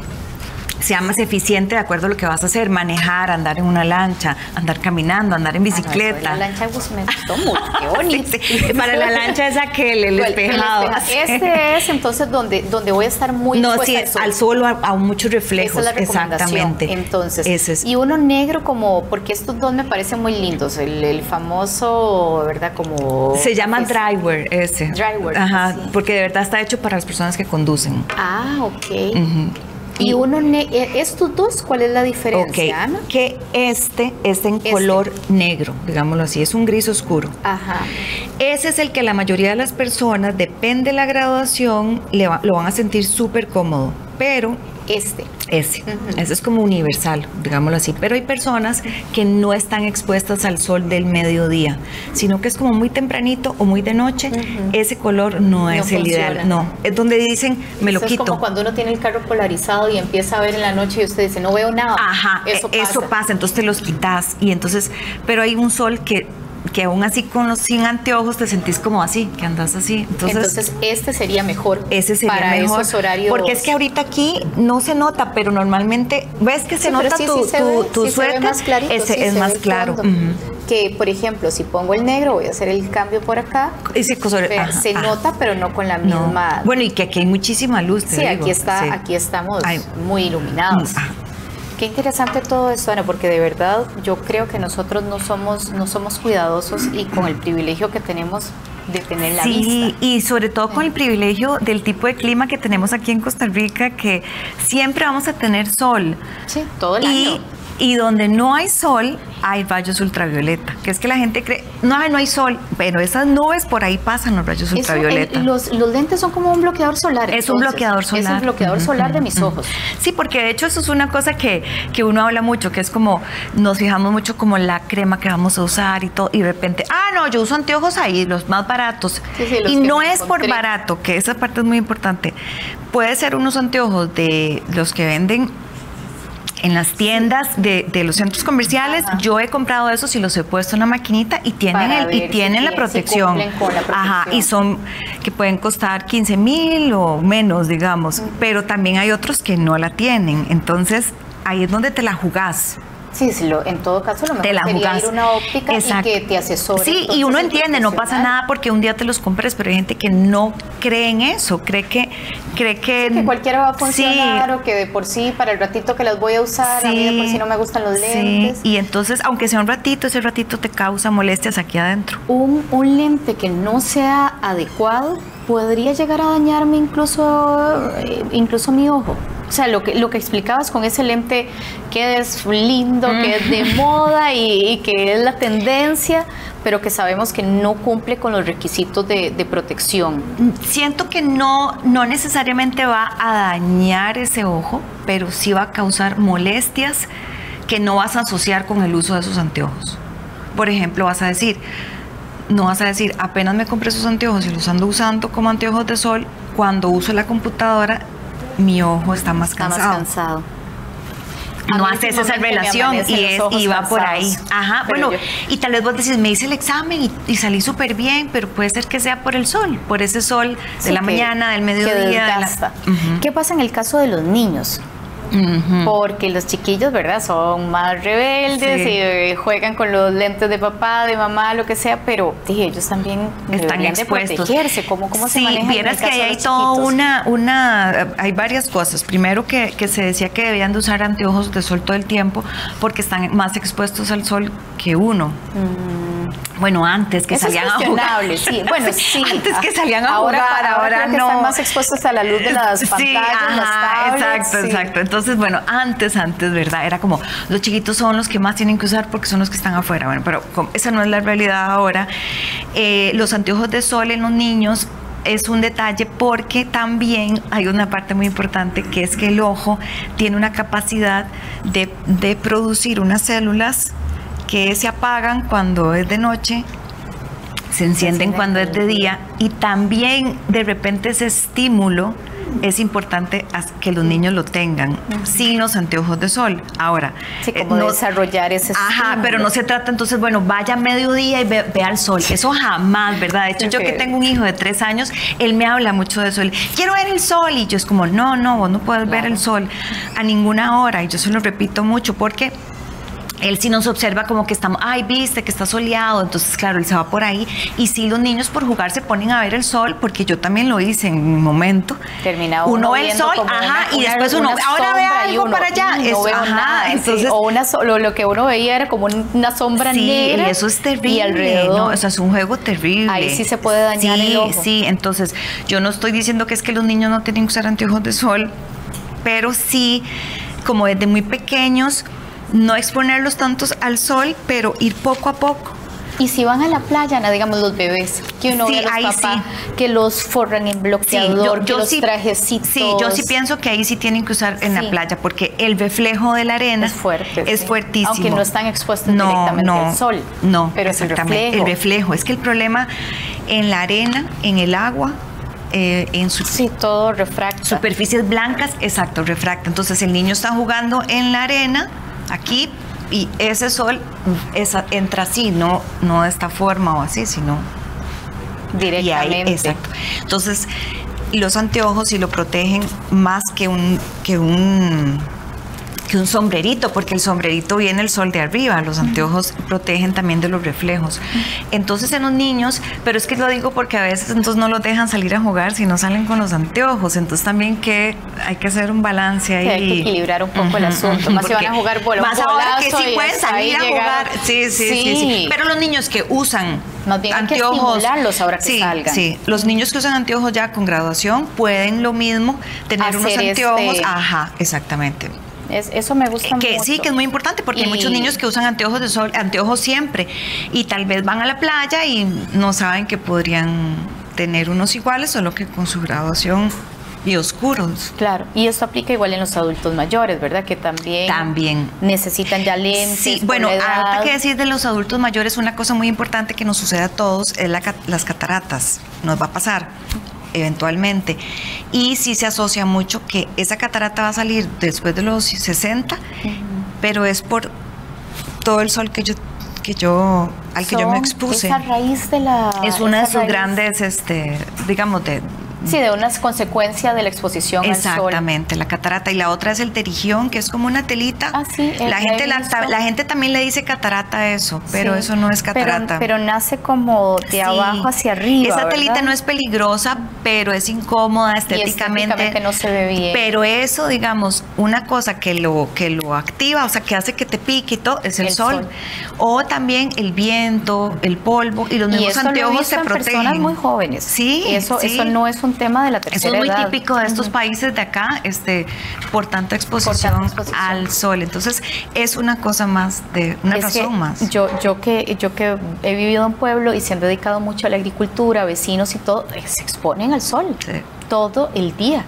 sea más eficiente de acuerdo a lo que vas a hacer, manejar, andar en una lancha, andar caminando, andar en bicicleta. Ah, no, la lancha pues, me gustó mucho, qué bonito. Sí, sí. Para la lancha es aquel, el, el espejado. El espeja. Este es entonces donde, donde voy a estar muy no, sí, al sol, al sol a, a muchos reflejos. Esa es la exactamente. Entonces, Ese es. Y uno negro como, porque estos dos me parecen muy lindos, el, el famoso, ¿verdad? Como... Se llama Drywear ese. Drywear. Ajá, sí. Porque de verdad está hecho para las personas que conducen. Ah, ok. Uh-huh. Y uno, estos dos, ¿cuál es la diferencia, okay. Ana? Que este es en este. color negro, digámoslo así, es un gris oscuro. Ajá. Ese es el que la mayoría de las personas, depende de la graduación, le va, lo van a sentir súper cómodo, pero... Este. Ese. Uh-huh. Ese es como universal, digámoslo así. Pero hay personas que no están expuestas al sol del mediodía, sino que es como muy tempranito o muy de noche. Uh-huh. Ese color no, no es funciona. El ideal. No. Es donde dicen, me eso lo quito. Es como cuando uno tiene el carro polarizado y empieza a ver en la noche y usted dice, no veo nada. Ajá. Eso pasa. Eso pasa. Entonces te los quitas. Y entonces, pero hay un sol que. que aún así con los sin anteojos te sentís como así, que andas así. Entonces, Entonces este sería mejor. Ese sería para mejor. Esos horarios. Porque es que ahorita aquí no se nota, pero normalmente ves que se sí, nota sí, tu, sí tu, ve, tu sí suéter. Se ve más clarito, ese sí, es más claro. Uh-huh. Que por ejemplo, si pongo el negro, voy a hacer el cambio por acá. Ese sobre, ajá, se ajá. nota, pero no con la misma. No. Bueno, y que aquí hay muchísima luz. Te sí, digo. aquí está, sí. aquí estamos Ay. muy iluminados. Ah. Qué interesante todo esto, Ana, porque de verdad yo creo que nosotros no somos, no somos cuidadosos y con el privilegio que tenemos de tener la sí, vista. Sí, y sobre todo con el privilegio del tipo de clima que tenemos aquí en Costa Rica, que siempre vamos a tener sol. Sí, todo el y, año. Y donde no hay sol, hay rayos ultravioleta, que es que la gente cree, no, no hay sol, pero esas nubes por ahí pasan los rayos ultravioleta. Eso, el, los, los lentes son como un bloqueador solar. Es entonces. un bloqueador solar. Es un bloqueador uh-huh, solar de mis uh-huh. ojos. Sí, porque de hecho eso es una cosa que, que uno habla mucho, que es como, nos fijamos mucho como la crema que vamos a usar y todo, y de repente, ah, no, yo uso anteojos ahí, los más baratos. Sí, sí, los y no es encontré. por barato, que esa parte es muy importante. Puede ser unos anteojos de los que venden En las tiendas de, de los centros comerciales, ajá, yo he comprado esos y los he puesto en la maquinita y tienen, el, y tienen si la, protección. Si con la protección. Ajá, y son que pueden costar quince mil o menos, digamos, uh-huh, pero también hay otros que no la tienen. Entonces, ahí es donde te la jugás. Sí, sí, lo, en todo caso lo mejor sería ir a una óptica, exacto, y que te asesore. Sí, y uno entiende, no pasa nada porque un día te los compres, pero hay gente que no cree en eso, cree que... cree que, sí, que cualquiera va a funcionar, sí, o que de por sí, para el ratito que las voy a usar, sí, a mí de por sí no me gustan los lentes. Sí, y entonces, aunque sea un ratito, ese ratito te causa molestias aquí adentro. Un, un lente que no sea adecuado podría llegar a dañarme incluso, incluso mi ojo. O sea, lo que, lo que explicabas con ese lente que es lindo, mm, que es de moda y, y que es la tendencia, pero que sabemos que no cumple con los requisitos de, de protección. Siento que no, no necesariamente va a dañar ese ojo, pero sí va a causar molestias que no vas a asociar con el uso de esos anteojos. Por ejemplo, vas a decir, no vas a decir, apenas me compré esos anteojos y los ando usando como anteojos de sol, cuando uso la computadora, mi ojo está más está cansado. Más cansado. No haces esa relación y, es, y va por ahí. Ajá, pero bueno, yo... y tal vez vos decís, me hice el examen y, y salí súper bien, pero puede ser que sea por el sol, por ese sol de sí, la que, mañana, del mediodía. Que la... uh-huh. ¿Qué pasa en el caso de los niños? Uh-huh. Porque los chiquillos, ¿verdad? Son más rebeldes, sí, y eh, juegan con los lentes de papá, de mamá, lo que sea, pero sí, ellos también están expuestos. De protegerse. ¿Cómo, cómo sí, se maneja? Vieras que ahí hay toda una, una, hay varias cosas. Primero que, que se decía que debían de usar anteojos de sol todo el tiempo porque están más expuestos al sol que uno. Mm. Bueno, antes que Eso salían es a jugar. Sí, bueno, sí. Antes que salían a ahora, jugar, ahora, ahora no. Que están más expuestos a la luz de las pantallas, sí, ajá, las tablets. Exacto, sí. exacto. Entonces, bueno, antes, antes, ¿verdad? Era como, los chiquitos son los que más tienen que usar porque son los que están afuera. Bueno, pero esa no es la realidad ahora. Eh, los anteojos de sol en los niños es un detalle porque también hay una parte muy importante que es que el ojo tiene una capacidad de, de producir unas células que se apagan cuando es de noche, se encienden cuando es de día, y también de repente ese estímulo es importante que los niños lo tengan, uh-huh, sin los anteojos de sol. Ahora, sí, como no, desarrollar ese Ajá, estímulo. Pero no se trata entonces, bueno, vaya a mediodía y ve, ve al sol. Eso jamás, ¿verdad? De hecho, okay, yo que tengo un hijo de tres años, él me habla mucho de eso. Él, quiero ver el sol. Y yo es como, no, no, vos no puedes claro. ver el sol a ninguna hora. Y yo se lo repito mucho porque él sí nos observa como que estamos, ay, viste que está soleado, entonces claro, él se va por ahí, y sí los niños por jugar se ponen a ver el sol, porque yo también lo hice en un momento. Termina uno, uno ve el sol, ajá, una, y después uno, ahora ve algo uno, para allá, no eso, veo ajá, nada, entonces, sí, o una, lo, lo que uno veía era como una sombra sí, negra. y eso es terrible, y alrededor, no, o sea, es un juego terrible. Ahí sí se puede dañar sí, el ojo. Sí, entonces, yo no estoy diciendo que es que los niños no tienen que usar anteojos de sol, pero sí, como desde muy pequeños, no exponerlos tantos al sol, pero ir poco a poco. Y si van a la playa, no, digamos los bebés, que uno sí, ve a los ahí papás, sí. que los forran en bloqueador, sí, yo, yo que los sí, trajecitos. Sí, yo sí pienso que ahí sí tienen que usar en sí. la playa, porque el reflejo de la arena es fuerte, es sí. fuertísimo. Aunque no están expuestos no, directamente no, al sol. No, pero es el reflejo. El reflejo. Es que el problema en la arena, en el agua, Eh, en su, sí, todo refracta. Superficies blancas, exacto, refracta. Entonces el niño está jugando en la arena, aquí, y ese sol esa, entra así, no, no de esta forma o así, sino directamente. Y ahí, exacto. Entonces, los anteojos sí lo protegen más que un, que un que un sombrerito, porque el sombrerito viene el sol de arriba, los anteojos uh-huh. protegen también de los reflejos. Entonces en los niños, pero es que lo digo porque a veces entonces no los dejan salir a jugar si no salen con los anteojos, entonces también que hay que hacer un balance ahí. Sí, hay que equilibrar un poco uh-huh, el asunto, uh-huh, más si van a jugar bola, más ahora que sí pueden salir a jugar, sí sí, sí, sí, sí, pero los niños que usan más bien anteojos, hay que estimularlos ahora que sí, salgan. Sí, los niños que usan anteojos ya con graduación pueden lo mismo, tener hacer unos anteojos, este... ajá, exactamente. Es, eso me gusta que, mucho. Sí, que es muy importante porque y... hay muchos niños que usan anteojos de sol, anteojos siempre, y tal vez van a la playa y no saben que podrían tener unos iguales, solo que con su graduación y oscuros. Claro, y esto aplica igual en los adultos mayores, ¿verdad? Que también, también. necesitan ya lentes. Sí, bueno, ahorita que decir de los adultos mayores, una cosa muy importante que nos sucede a todos es la, las cataratas, nos va a pasar. eventualmente. Y sí se asocia mucho que esa catarata va a salir después de los sesenta, uh-huh. pero es por todo el sol que yo que yo al que Son, yo me expuse. Esa raíz de la es una de sus raíz. grandes, este, digamos, de Sí, de unas consecuencias de la exposición al sol. Exactamente, la catarata. Y la otra es el terigión, que es como una telita. Ah, sí. La gente, la, la gente también le dice catarata a eso, pero sí, eso no es catarata. Pero, pero nace como de sí. abajo hacia arriba, Esa ¿verdad? telita no es peligrosa, pero es incómoda estéticamente. Y estéticamente no se ve bien. Pero eso, digamos, una cosa que lo, que lo activa, o sea, que hace que te pique y todo, es el, el sol. sol. O también el viento, el polvo y los mismos anteojos se protegen. Personas muy jóvenes. Sí, y eso, sí. eso no es un tema de la tercera edad. Eso es muy típico de estos uh-huh. países de acá, este, por tanta exposición, por tanta exposición al sol. Entonces, es una cosa más, de una es razón más. Yo, yo, que, yo que he vivido en pueblo y se han dedicado mucho a la agricultura, vecinos y todo, se exponen al sol sí. todo el día.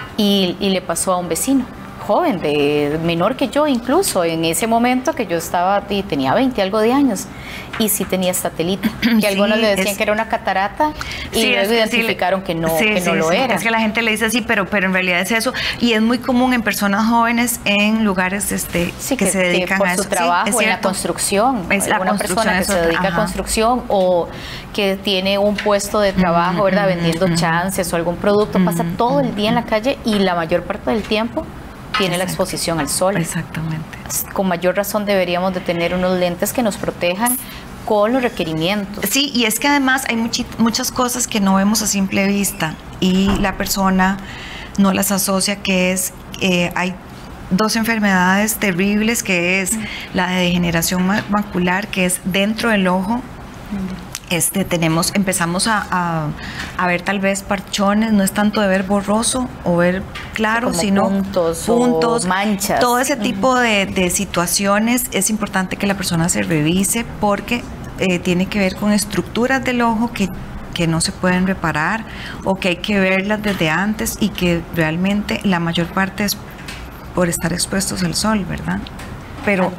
Y, y le pasó a un vecino joven, de menor que yo incluso, en ese momento que yo estaba, y tenía veinte algo de años, y sí tenía esta telita, que sí, algunos le decían es, que era una catarata, y sí, luego identificaron sí, que no, sí, que no sí, lo sí. era. Es que la gente le dice así, pero, pero en realidad es eso, y es muy común en personas jóvenes en lugares este, sí, que, que se dedican por a eso. su trabajo, sí, en la construcción, es alguna la persona que es se dedica ajá. a construcción, o que tiene un puesto de trabajo, mm, ¿verdad? Vendiendo mm, chances o algún producto, mm, pasa todo el día en la calle, y la mayor parte del tiempo tiene Exacto. la exposición al sol. Exactamente. Con mayor razón deberíamos de tener unos lentes que nos protejan con los requerimientos. Sí, y es que además hay much- muchas cosas que no vemos a simple vista y la persona no las asocia, que es, eh, hay dos enfermedades terribles, que es mm. la de degeneración macular, que es dentro del ojo. Mm. Este, tenemos, empezamos a, a, a ver tal vez parchones, no es tanto de ver borroso o ver claro, como sino puntos, puntos, o manchas. Todo ese tipo uh-huh. de, de situaciones es importante que la persona se revise, porque eh, tiene que ver con estructuras del ojo que, que no se pueden reparar, o que hay que verlas desde antes, y que realmente la mayor parte es por estar expuestos al sol, ¿verdad? Pero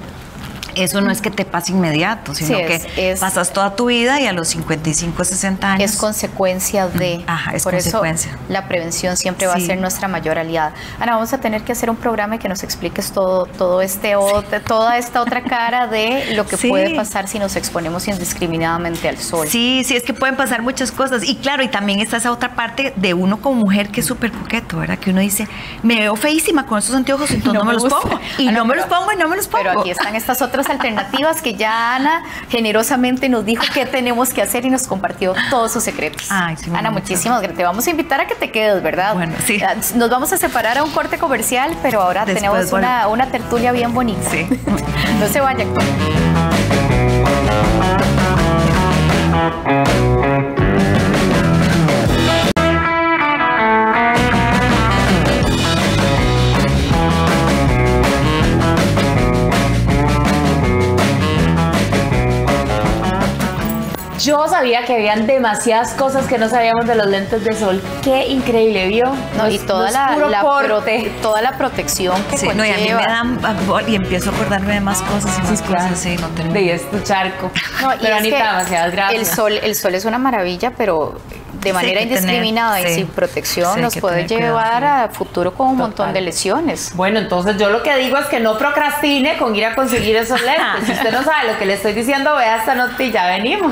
eso no es que te pase inmediato, sino sí, es, que es, pasas toda tu vida y a los cincuenta y cinco, sesenta años. Es consecuencia de. Ajá, es por consecuencia. Eso la prevención siempre va sí. a ser nuestra mayor aliada. Ana, vamos a tener que hacer un programa y que nos expliques todo, todo este, sí. toda esta otra cara de lo que sí. puede pasar si nos exponemos indiscriminadamente al sol. Sí, sí, es que pueden pasar muchas cosas. Y claro, y también está esa otra parte de uno como mujer que es súper coqueto, ¿verdad? Que uno dice, me veo feísima con esos anteojos, entonces no, no me, me los pongo. Y ah, no, no me pero, los pongo y no me los pongo. Pero aquí están estas otras alternativas que ya Ana generosamente nos dijo qué tenemos que hacer y nos compartió todos sus secretos. Ay, sí, Ana, muchísimas gracias. Te vamos a invitar a que te quedes, ¿verdad? Bueno, sí. Nos vamos a separar a un corte comercial, pero ahora Después, tenemos bueno. una, una tertulia bien bonita. Sí. No se vayan. Yo sabía que habían demasiadas cosas que no sabíamos de los lentes de sol. Qué increíble, ¿vio? No, los, y toda la, la prote toda la protección que sí, conlleva. No, y a mí me dan y empiezo a acordarme de más cosas y más sí, cosas, sí, no tengo. De este charco. No, y pero es Anita, que demasiadas gracias. El sol, el sol es una maravilla, pero de manera sí, indiscriminada tener, y sí, sin protección sí, nos puede llevar cuidado, a futuro con un Total. montón de lesiones. Bueno, entonces yo lo que digo es que no procrastine con ir a conseguir esos lentes. Si usted no sabe lo que le estoy diciendo, vea esta nota y ya venimos.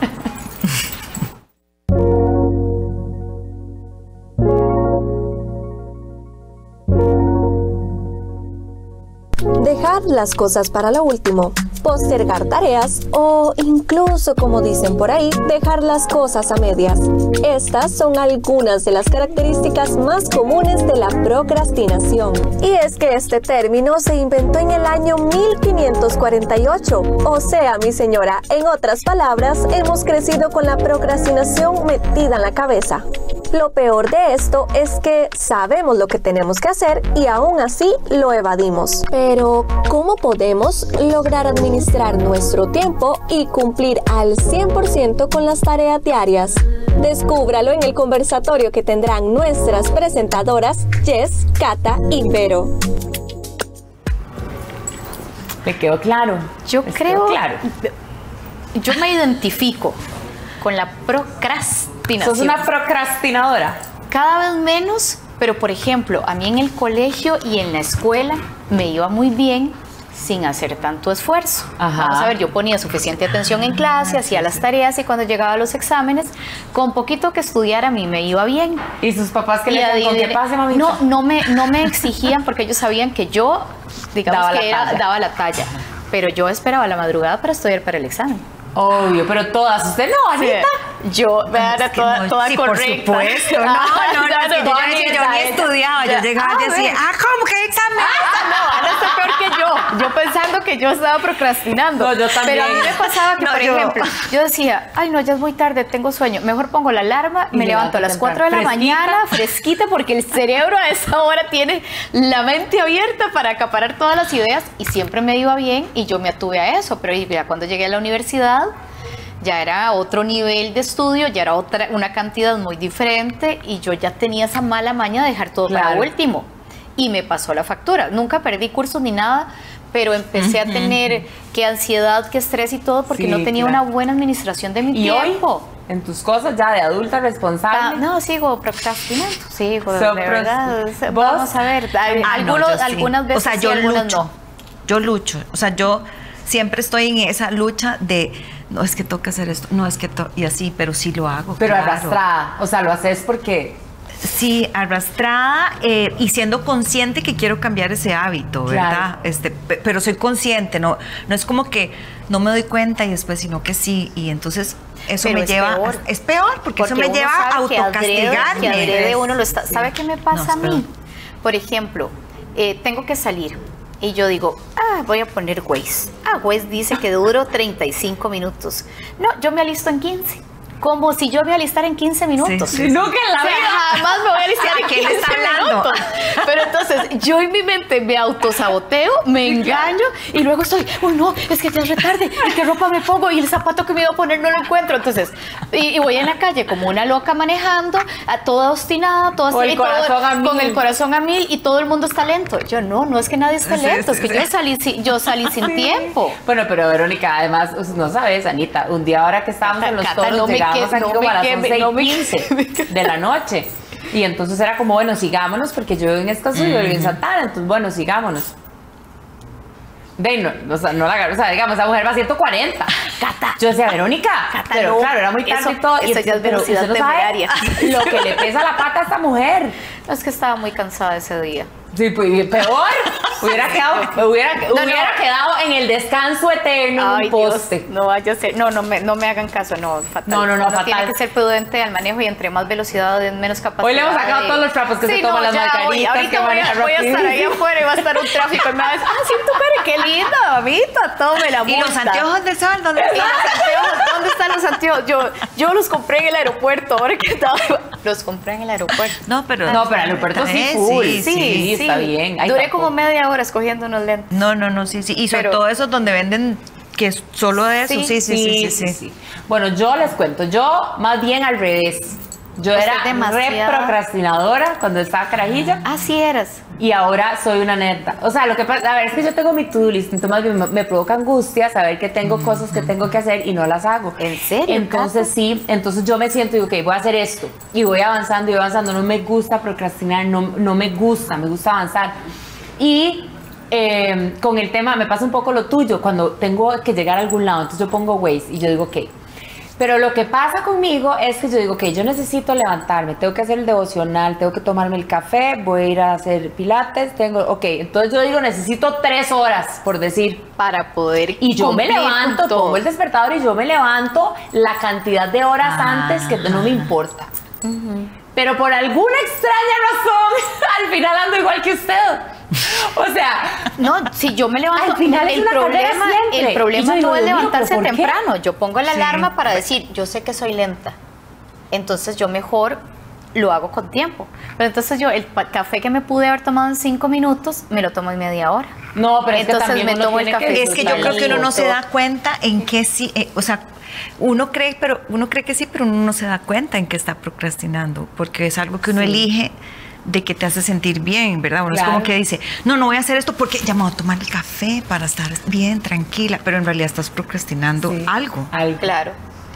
Dejar las cosas para lo último, postergar tareas o incluso, como dicen por ahí, dejar las cosas a medias. Estas son algunas de las características más comunes de la procrastinación. Y es que este término se inventó en el año mil quinientos cuarenta y ocho. O sea, mi señora, en otras palabras, hemos crecido con la procrastinación metida en la cabeza. Lo peor de esto es que sabemos lo que tenemos que hacer y aún así lo evadimos. Pero, ¿cómo podemos lograr administrar nuestro tiempo y cumplir al cien por ciento con las tareas diarias? Descúbralo en el conversatorio que tendrán nuestras presentadoras Jess, Cata y Vero. ¿Me quedó claro? Yo ¿Me creo... claro? Yo me identifico con la procrastinación. procrastinación. ¿Sos una procrastinadora? Cada vez menos, pero por ejemplo, a mí en el colegio y en la escuela me iba muy bien sin hacer tanto esfuerzo. Ajá. Vamos a ver, yo ponía suficiente atención en clase, hacía las tareas y cuando llegaba a los exámenes, con poquito que estudiara a mí me iba bien. ¿Y sus papás qué le Y decían? ¿Con qué adivine- pase, mamita? No, no me, no me exigían porque ellos sabían que yo, digamos Daba que la era- talla. daba la talla. Pero yo esperaba la madrugada para estudiar para el examen. Obvio, pero todas. ¿Usted no, Anita? Yo, vean, era Es que toda, no, toda sí, por correcta. supuesto. No, no, no, es que yo, no, decía, yo ni Anita, estudiaba, yo ya. llegaba Ah, y decía, ve. ah, ¿cómo que examen? Ah, no, Ana está peor que yo. Yo pensando que yo estaba procrastinando. No, yo también. Pero a mí me pasaba que, No, por yo- ejemplo, yo decía, ay, no, ya es muy tarde, tengo sueño. Mejor pongo la alarma, Y me levanta levanto a las temprano. cuatro de la Fresquita. mañana, fresquita, porque el cerebro a esa hora tiene la mente abierta para acaparar todas las ideas y siempre me iba bien y yo me atuve a eso. Pero ya cuando llegué a la universidad, ya era otro nivel de estudio, ya era otra, una cantidad muy diferente y yo ya tenía esa mala maña de dejar todo para Claro. último. Y me pasó la factura. Nunca perdí cursos ni nada, pero empecé a tener que ansiedad, que estrés y todo porque Sí, no tenía claro. una buena administración de mi ¿Y hoy? tiempo. En tus cosas ya de adulta Ah, responsable. no, sigo procrastinando, sigo, de So verdad. pros- Vamos a ver, hay- Ah, no, algunos, yo sí. algunas veces O sea, sí, yo algunas lucho. no. Yo lucho. O sea, yo siempre estoy en esa lucha de, no, es que toca hacer esto, no, es que to y así, pero sí lo hago. Pero claro. arrastrada. O sea, lo haces porque... Sí, arrastrada eh, y siendo consciente que quiero cambiar ese hábito, ¿verdad? Claro. Este, pe- pero soy consciente, no, no es como que no me doy cuenta y después, sino que sí, y entonces eso Pero me es lleva, peor. es peor, porque, eso me uno lleva a sabe que adrede- autocastigarme. Que adrede uno lo está. Sí. ¿Sabe qué me pasa No, a es peor. mí? Por ejemplo, eh, tengo que salir y yo digo, ah, voy a poner Waze. Ah, Waze dice que duro treinta y cinco minutos. No, yo me alisto en quince. Como si yo me alistara en quince minutos. Sí, sí, Nunca en la O sea, vida. jamás me voy a alistar en ¿A quién le quince está hablando? minutos. Pero entonces, yo en mi mente me autosaboteo, me engaño y luego estoy, uy, no, es que ya es retarde, ¿y qué ropa me pongo? Y el zapato que me iba a poner no lo encuentro. Entonces, y, y voy en la calle como una loca manejando, a toda obstinada, toda Con el y todo- corazón a mil. con el corazón a mil y todo el mundo está lento. Yo no, no es que nadie esté Sí, lento, sí, es que sí. yo salí, sin- yo salí sin tiempo. Bueno, pero Verónica, además, pues, no sabes, Anita, un día ahora que estábamos en los Cata, toros, no me llegábamos que- aquí no como me a las queme, once no me y quince de la noche. Y entonces era como, bueno, sigámonos, porque yo vivo en Escazú y yo vivo en Santana, entonces, bueno, sigámonos. De ahí no, o sea, no la agarro, o sea, digamos, esa mujer va a ciento cuarenta. Cata. Yo decía, Verónica, Cata, pero no. claro, era muy tarde Eso- y todo. y eso ya es pero velocidad usted no sabe temeraria. lo que le pesa la pata a esta mujer. No, es que estaba muy cansada ese día. Sí, pues peor. Hubiera quedado, hubiera, No, no. hubiera quedado en el descanso eterno en Ay, un poste. Dios, no vaya a ser, no, no me, no me hagan caso, no, fatal. No, no, no, Uno tiene fatal. que ser prudente al manejo y entre más velocidad, menos capacidad. Hoy le hemos sacado de- todos los trapos que se Sí, toman no, las ya, margaritas, hoy- que ahorita voy a, maneja voy a estar ahí rapidísimo. afuera y va a estar un tráfico y me va a decir, ah, sí, tú, cara, qué linda, mamita, tome la multa. ¿Y los anteojos de sol dónde ¿Y están? los anteojos? ¿Dónde están los anteojos? Yo, yo los compré en el aeropuerto, ahora que estaba, los compré en el aeropuerto. No, pero... No, pero el aeropuerto sí, Eh, full. sí, Sí, está bien. Ay, Duré tampoco. como media hora escogiendo unos lentes. No, no, no, sí, sí. Y sobre Pero- todo esos donde venden que es solo de eso, Sí, sí, sí, sí, sí, sí. Bueno, yo les cuento, yo más bien al revés. Yo Usted era es re demasiada- procrastinadora cuando estaba carajilla Así eras. y ahora soy una neta. O sea, lo que pasa, a ver, es que yo tengo mi to-do list, entonces más bien me, me provoca angustia saber que tengo cosas que tengo que hacer y no las hago. ¿En serio, Entonces Cata? sí, entonces yo me siento y digo, ok, voy a hacer esto. Y voy avanzando y voy avanzando. No me gusta procrastinar, no, no me gusta, me gusta avanzar. Y eh, con el tema, me pasa un poco lo tuyo, cuando tengo que llegar a algún lado, entonces yo pongo Waze y yo digo, ok. Pero lo que pasa conmigo es que yo digo, ok, yo necesito levantarme, tengo que hacer el devocional, tengo que tomarme el café, voy a ir a hacer pilates, tengo, ok, entonces yo digo, necesito tres horas, por decir. Para poder Y yo me cumplir con levanto, todo. pongo el despertador y yo me levanto la cantidad de horas Ah. antes que no me importa. Pero por alguna extraña razón, al final ando igual que usted. O sea, No, si yo me levanto, Al final es el una carrera problema, siempre. el Y problema yo digo, no es Dios mío, levantarse ¿pero por qué? temprano. Yo pongo la Sí. alarma para decir, yo sé que soy lenta. Entonces yo mejor lo hago con tiempo. Pero entonces yo, el pa- café que me pude haber tomado en cinco minutos, me lo tomo en media hora. no, pero es que Entonces también me uno tomo el tiene que café. Es que yo creo que uno no se Clarito. da cuenta en qué sí, eh, o sea, uno cree, pero uno cree que sí, pero uno no se da cuenta en que está procrastinando, porque es algo que uno elige de que te hace sentir bien, ¿verdad? Uno Claro. es como que dice, no, no voy a hacer esto porque ya me voy a tomar el café para estar bien, tranquila, pero en realidad estás procrastinando Sí. algo. Algo. Claro.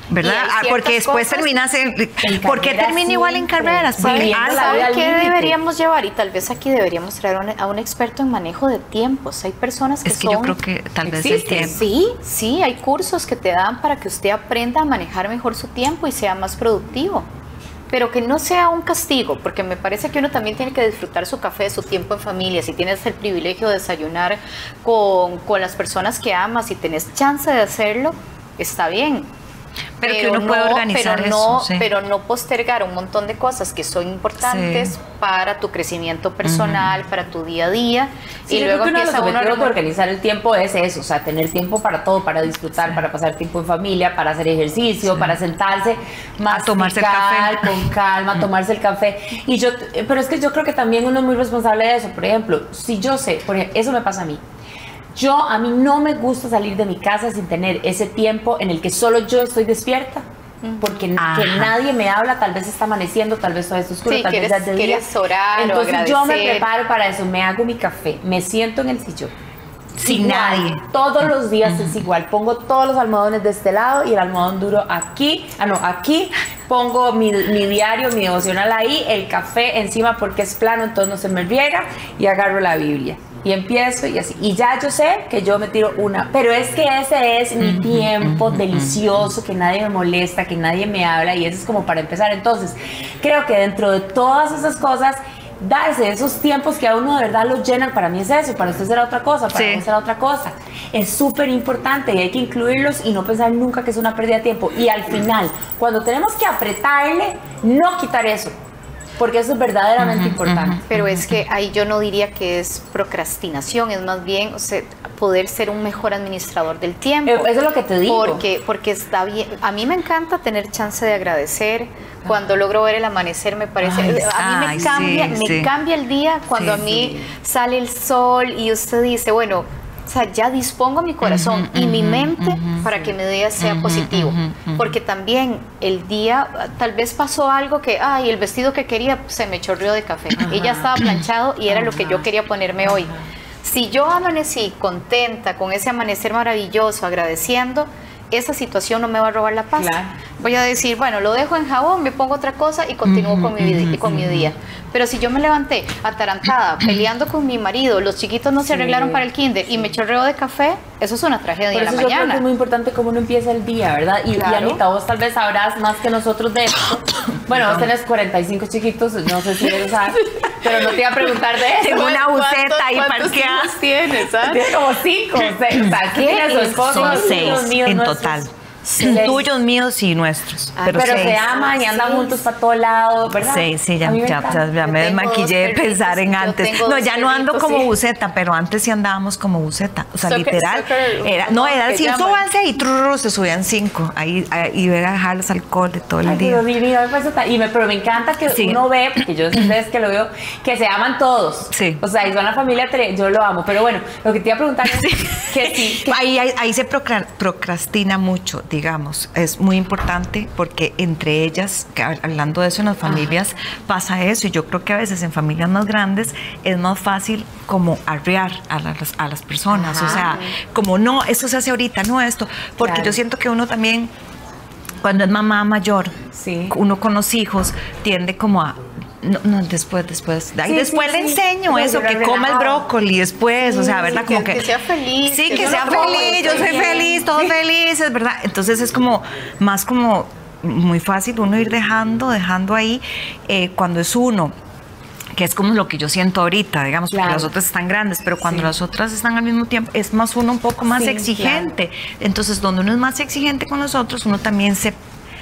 ¿verdad? Ah, porque después terminas en... en ¿Por qué termina igual en carreras? ¿Sabe, ¿sabe qué deberíamos llevar? Y tal vez aquí deberíamos traer a un, a un experto en manejo de tiempos. Hay personas que Es que son, yo creo que tal vez ¿existe? el tiempo. Sí, sí, hay cursos que te dan para que usted aprenda a manejar mejor su tiempo y sea más productivo. Pero que no sea un castigo, porque me parece que uno también tiene que disfrutar su café, su tiempo en familia. Si tienes el privilegio de desayunar con, con las personas que amas y tenés chance de hacerlo, está bien. Pero, pero que uno no, puede organizar pero no, eso. Sí. Pero no postergar un montón de cosas que son importantes sí. para tu crecimiento personal, uh-huh. para tu día a día. Sí, y luego creo que uno de los objetivos de organizar el tiempo es eso, o sea, tener tiempo para todo, para disfrutar, sí. para pasar tiempo en familia, para hacer ejercicio, sí. para sentarse, más a tomarse el café. con calma, tomarse el café. Y yo, pero es que yo creo que también uno es muy responsable de eso. Por ejemplo, si yo sé, por ejemplo, eso me pasa a mí. Yo, a mí no me gusta salir de mi casa sin tener ese tiempo en el que solo yo estoy despierta, porque que nadie me habla, tal vez está amaneciendo, tal vez todo está oscuro, sí, tal vez es de día. Orar, entonces yo me preparo para eso, me hago mi café, me siento en el sillón. Sin igual, nadie. Todos los días uh-huh. es igual, pongo todos los almohadones de este lado y el almohadón duro aquí, ah no, aquí, pongo mi, mi diario, mi devocional ahí, el café encima porque es plano, entonces no se me riega y agarro la Biblia. Y empiezo y así. Y ya yo sé que yo me tiro una. Pero es que ese es mi tiempo delicioso, que nadie me molesta, que nadie me habla. Y eso es como para empezar. Entonces, creo que dentro de todas esas cosas, darse esos tiempos que a uno de verdad lo llenan. Para mí es eso, para usted será otra cosa, para sí. mí será otra cosa. Es súper importante y hay que incluirlos y no pensar nunca que es una pérdida de tiempo. Y al final, cuando tenemos que apretarle, no quitar eso. Porque eso es verdaderamente uh-huh, importante. Uh-huh, Pero es que ahí yo no diría que es procrastinación, es más bien, o sea, poder ser un mejor administrador del tiempo. Eso es lo que te digo. Porque, porque está bien. A mí me encanta tener chance de agradecer. Cuando logro ver el amanecer, me parece. Ay, a mí me ay, cambia, sí, me sí. cambia el día cuando sí, a mí sí. sale el sol y usted dice, bueno. O sea, ya dispongo mi corazón uh-huh, y uh-huh, mi mente uh-huh, para que mi día sea uh-huh, positivo. Uh-huh, uh-huh. Porque también el día, tal vez pasó algo que, ay, el vestido que quería se me chorreó de café. Uh-huh. Y ya estaba planchado y era uh-huh. lo que yo quería ponerme hoy. Si yo amanecí contenta con ese amanecer maravilloso, agradeciendo, esa situación no me va a robar la paz. Claro. Voy a decir, bueno, lo dejo en jabón, me pongo otra cosa y continúo uh-huh, con, mi vida, uh-huh, con mi día. Pero si yo me levanté atarantada, peleando con mi marido, los chiquitos no se sí. arreglaron para el kinder y me chorreo de café, eso es una tragedia en la mañana. Yo creo que es muy importante cómo uno empieza el día, ¿verdad? Y, claro. y Anita, vos tal vez sabrás más que nosotros de esto. Bueno, vos tenés cuarenta y cinco chiquitos, no sé si lo sabes, pero no te iba a preguntar de eso. Tengo una buceta ahí parqueada. ¿Cuántos tienes? ¿sabes? Tienes como cinco, seis. O sea, ¿qué tienes su esposo? Son seis en total. Sí. Tuyos, míos y nuestros. Ah, pero pero se aman y andan sí. juntos para todo lado, ¿verdad? Sí, sí, ya, ya, ya, ya me desmaquillé de pensar en antes. No, ya no ando como sí. buceta, pero antes sí andábamos como buceta. O sea, so literal. Que, so que, era, no, era así, súbanse y trurru, se subían cinco. Ahí, ahí y ver a dejarles alcohol de todo el Ay, día. Pero, pues, y me, pero me encanta que sí. uno ve, porque yo sé que lo veo, que se aman todos. Sí. O sea, y son la familia, yo lo amo. Pero bueno, lo que te iba a preguntar es sí. que sí. Que ahí, ahí, ahí se procrastina mucho, digamos. Es muy importante porque entre ellas, hablando de eso en las familias, Ajá. pasa eso. Y yo creo que a veces en familias más grandes es más fácil como arrear a las, a las personas. Ajá. O sea, como no, esto se hace ahorita, no esto. Porque claro. yo siento que uno también, cuando es mamá mayor, sí. uno con los hijos, tiende como a... No, no, después, después. Ahí sí, después sí, le enseño sí. eso, que coma el brócoli después, sí, o sea, ¿verdad? Sí, como que, que sea feliz. Sí, que, que sea feliz, yo soy feliz, todos sí. felices, ¿verdad? Entonces es como, más como muy fácil uno ir dejando, dejando ahí, eh, cuando es uno, que es como lo que yo siento ahorita, digamos, claro. porque las otras están grandes, pero cuando sí. las otras están al mismo tiempo, es más uno un poco más sí, exigente. Claro. Entonces, donde uno es más exigente con los otros, uno también se...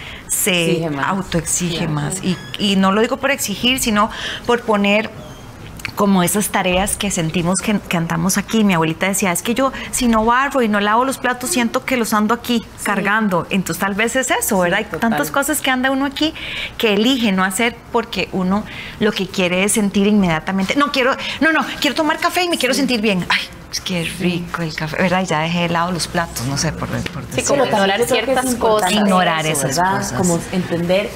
se autoexige claro. más y, y no lo digo por exigir, sino por poner como esas tareas que sentimos que, que andamos aquí. Mi abuelita decía, es que yo si no barro y no lavo los platos siento que los ando aquí sí. cargando, entonces tal vez es eso, ¿verdad? Sí, Hay tantas cosas que anda uno aquí que elige no hacer porque uno lo que quiere es sentir inmediatamente, no quiero, no, no, quiero tomar café y me sí. quiero sentir bien, ay, es que rico el café, ¿verdad? Y ya dejé de lado los platos, no sé, por, por sí, como ignorar ciertas cosas. Ignorar eso, esas ¿verdad? cosas. Como entender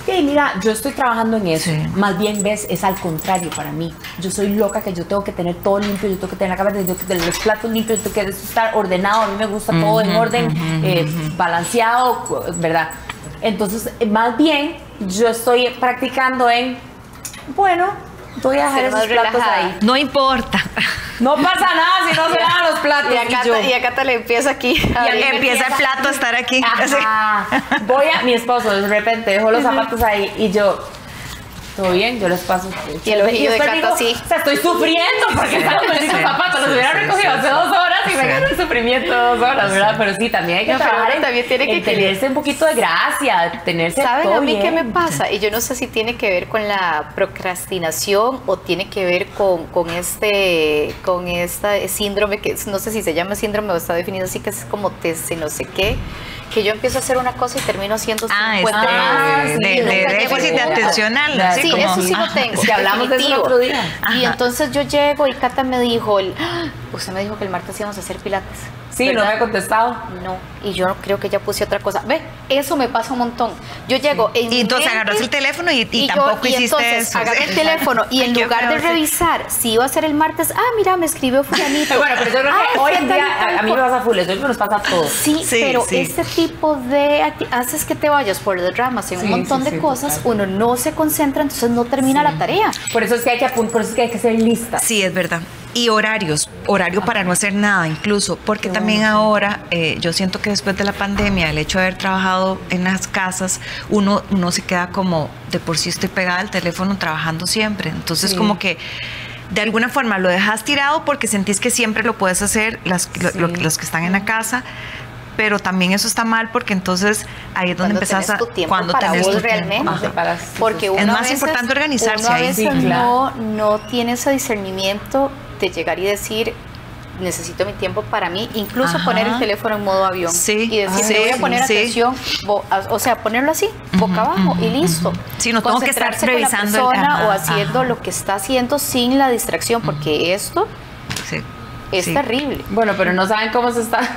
Sí, mira, yo estoy trabajando en eso. Sí. Más bien, ves, es al contrario para mí. Yo soy loca que yo tengo que tener todo limpio, yo tengo que tener la cabeza, yo tengo que tener los platos limpios, yo tengo que estar ordenado. A mí me gusta todo uh-huh, en orden, uh-huh, eh, uh-huh. balanceado, ¿verdad? Entonces, más bien, yo estoy practicando en, bueno, voy a dejar esos platos relajada. Ahí. No importa. No pasa nada si no se lavan los platos. Y acá, y, yo, y acá te le empieza aquí. Y empieza, empieza el plato a estar aquí. Ajá. Voy a, mi esposo de repente dejó los zapatos ahí y yo, ¿todo bien? Yo les paso. Y el ojillo de Cata así. O sea, estoy sufriendo porque están los benditos zapatos. Los hubiera recogido hace dos horas y me ganó el sufrimiento de dos horas, ¿verdad? Pero sí, también hay que no, trabajar en, también tiene que en tenerse un poquito de gracia, tenerse ¿Saben todo a mí bien? qué me pasa? Y yo no sé si tiene que ver con la procrastinación o tiene que ver con, con este con esta síndrome, que no sé si se llama síndrome o está definido así, que es como T C no sé qué, que yo empiezo a hacer una cosa y termino haciendo ah, cincuenta este, ah, de, sí, de, de déficit de atencional. Así sí, como, eso sí lo tengo. Si hablamos de eso el otro día. Y entonces yo llego y Cata me dijo, el, usted me dijo que el martes íbamos a hacer pilates. Sí, ¿verdad? No me ha contestado. No, y yo creo que ya puse otra cosa. Ve, eso me pasa un montón. Yo llego en y entonces mente, agarras el teléfono y, y, y yo, tampoco y hiciste entonces, eso. agarré el teléfono y en lugar de revisar si iba a ser el martes, ah, mira, me escribió fulanito. Bueno, pero yo creo que ah, hoy en día a, a mí me pasa full, eso nos pasa a todos. Sí, sí pero sí. Este tipo de haces que te vayas por las ramas en sí, un montón sí, de sí, cosas, total. Uno no se concentra, entonces no termina sí. la tarea. Por eso es que hay que por eso es que hay que hacer listas. Sí, es verdad. Y horarios, horario para no hacer nada incluso, porque también ahora eh, yo siento que después de la pandemia, el hecho de haber trabajado en las casas, uno, uno se queda como, de por sí estoy pegada al teléfono trabajando siempre, entonces sí. como que de alguna forma lo dejas tirado porque sentís que siempre lo puedes hacer las, sí. lo, lo, los que están en la casa, pero también eso está mal porque entonces ahí es donde empezás a... Cuando tenés tu tiempo realmente, para, porque es más importante organizarse uno a ahí. veces sí, claro. no, no tiene ese discernimiento de llegar y decir necesito mi tiempo para mí, incluso Ajá. poner el teléfono en modo avión sí. y decir, sí, me voy a poner sí. atención, o sea, ponerlo así, boca uh-huh, abajo uh-huh, y listo. Sí, no tengo que estar revisando con la persona el... o haciendo Ajá. lo que está haciendo sin la distracción, porque esto sí. es sí. terrible. Bueno, pero no saben cómo se está...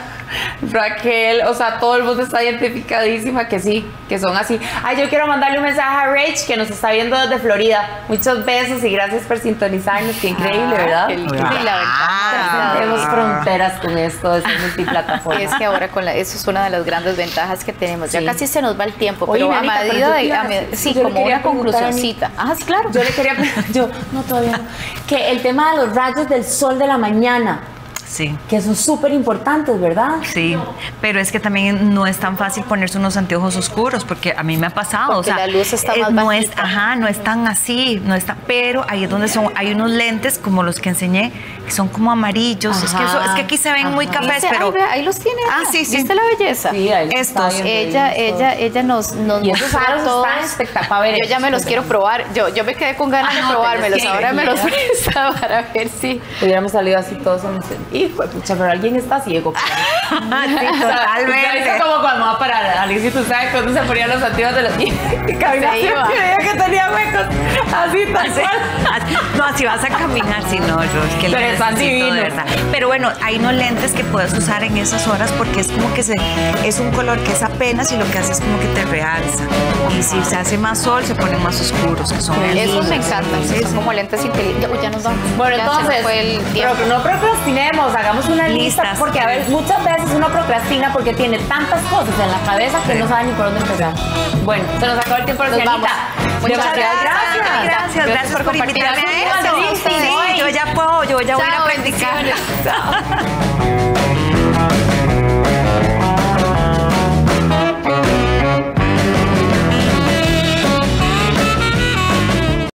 Raquel, o sea, todo el mundo está identificadísima que sí, que son así. Ay, yo quiero mandarle un mensaje a Rach, que nos está viendo desde Florida. Muchos besos y gracias por sintonizarnos. Qué increíble, ah, ¿verdad? Qué lindo. Ah, y la verdad. Tenemos fronteras con esto de ser multiplataforma. Y es que ahora con la, eso es una de las grandes ventajas que tenemos. Ya sí. casi se nos va el tiempo, Oye, pero Anita, a medida de, a med sí, como una conclusioncita. Ah, sí, claro. Yo le quería, yo no todavía no. Que el tema de los rayos del sol de la mañana. Sí. Que son súper importantes, ¿verdad? Sí, pero es que también no es tan fácil ponerse unos anteojos oscuros, porque a mí me ha pasado. Porque o sea, la luz está eh, más no bajita. es, ajá, no es tan así, no está, pero ahí es donde son, hay unos lentes como los que enseñé, que son como amarillos. Ajá, es, que eso, es que aquí se ven ajá. muy cafés, pero... Ahí, ve, ahí los tiene. Ah, sí, sí. ¿Viste la belleza? Sí, ahí estos. Ella, ella, ella nos, nos y esos aros están espectaculares. Yo ya me los quiero probar. Yo, yo me quedé con ganas ah, de probármelos. Ahora me los presta para ver si... Hubiéramos salido así todos en el... Hijo de pucha, pero alguien está ciego. sí, totalmente. Es como cuando va a parar. Alexis, tú sabes cuando se ponían los antiguos de los pies y caminaba. Yo creía que tenía huecos. Así, tal cual. No, si vas a caminar, si no, yo es que pero es divino. De verdad. Pero bueno, hay unos lentes que puedes usar en esas horas porque es como que se, es un color que es apenas y lo que hace es como que te realza. Y si se hace más sol, se ponen más oscuros, que son sí, esos me encantan, sí, son sí. como lentes inteligentes. Uy, ya nos vamos. Bueno, ya entonces, pero no procrastinemos, hagamos una lista. Listas. Porque, a ver, muchas veces uno procrastina porque tiene tantas cosas en la cabeza que sí. no sabe ni por dónde empezar. Bueno, se nos acabó el tiempo de Anita. Muchas gracias. Gracias, gracias, gracias, gracias por, por invitarme a esto. Sí, sí, yo ya puedo, yo ya voy a ir a practicar.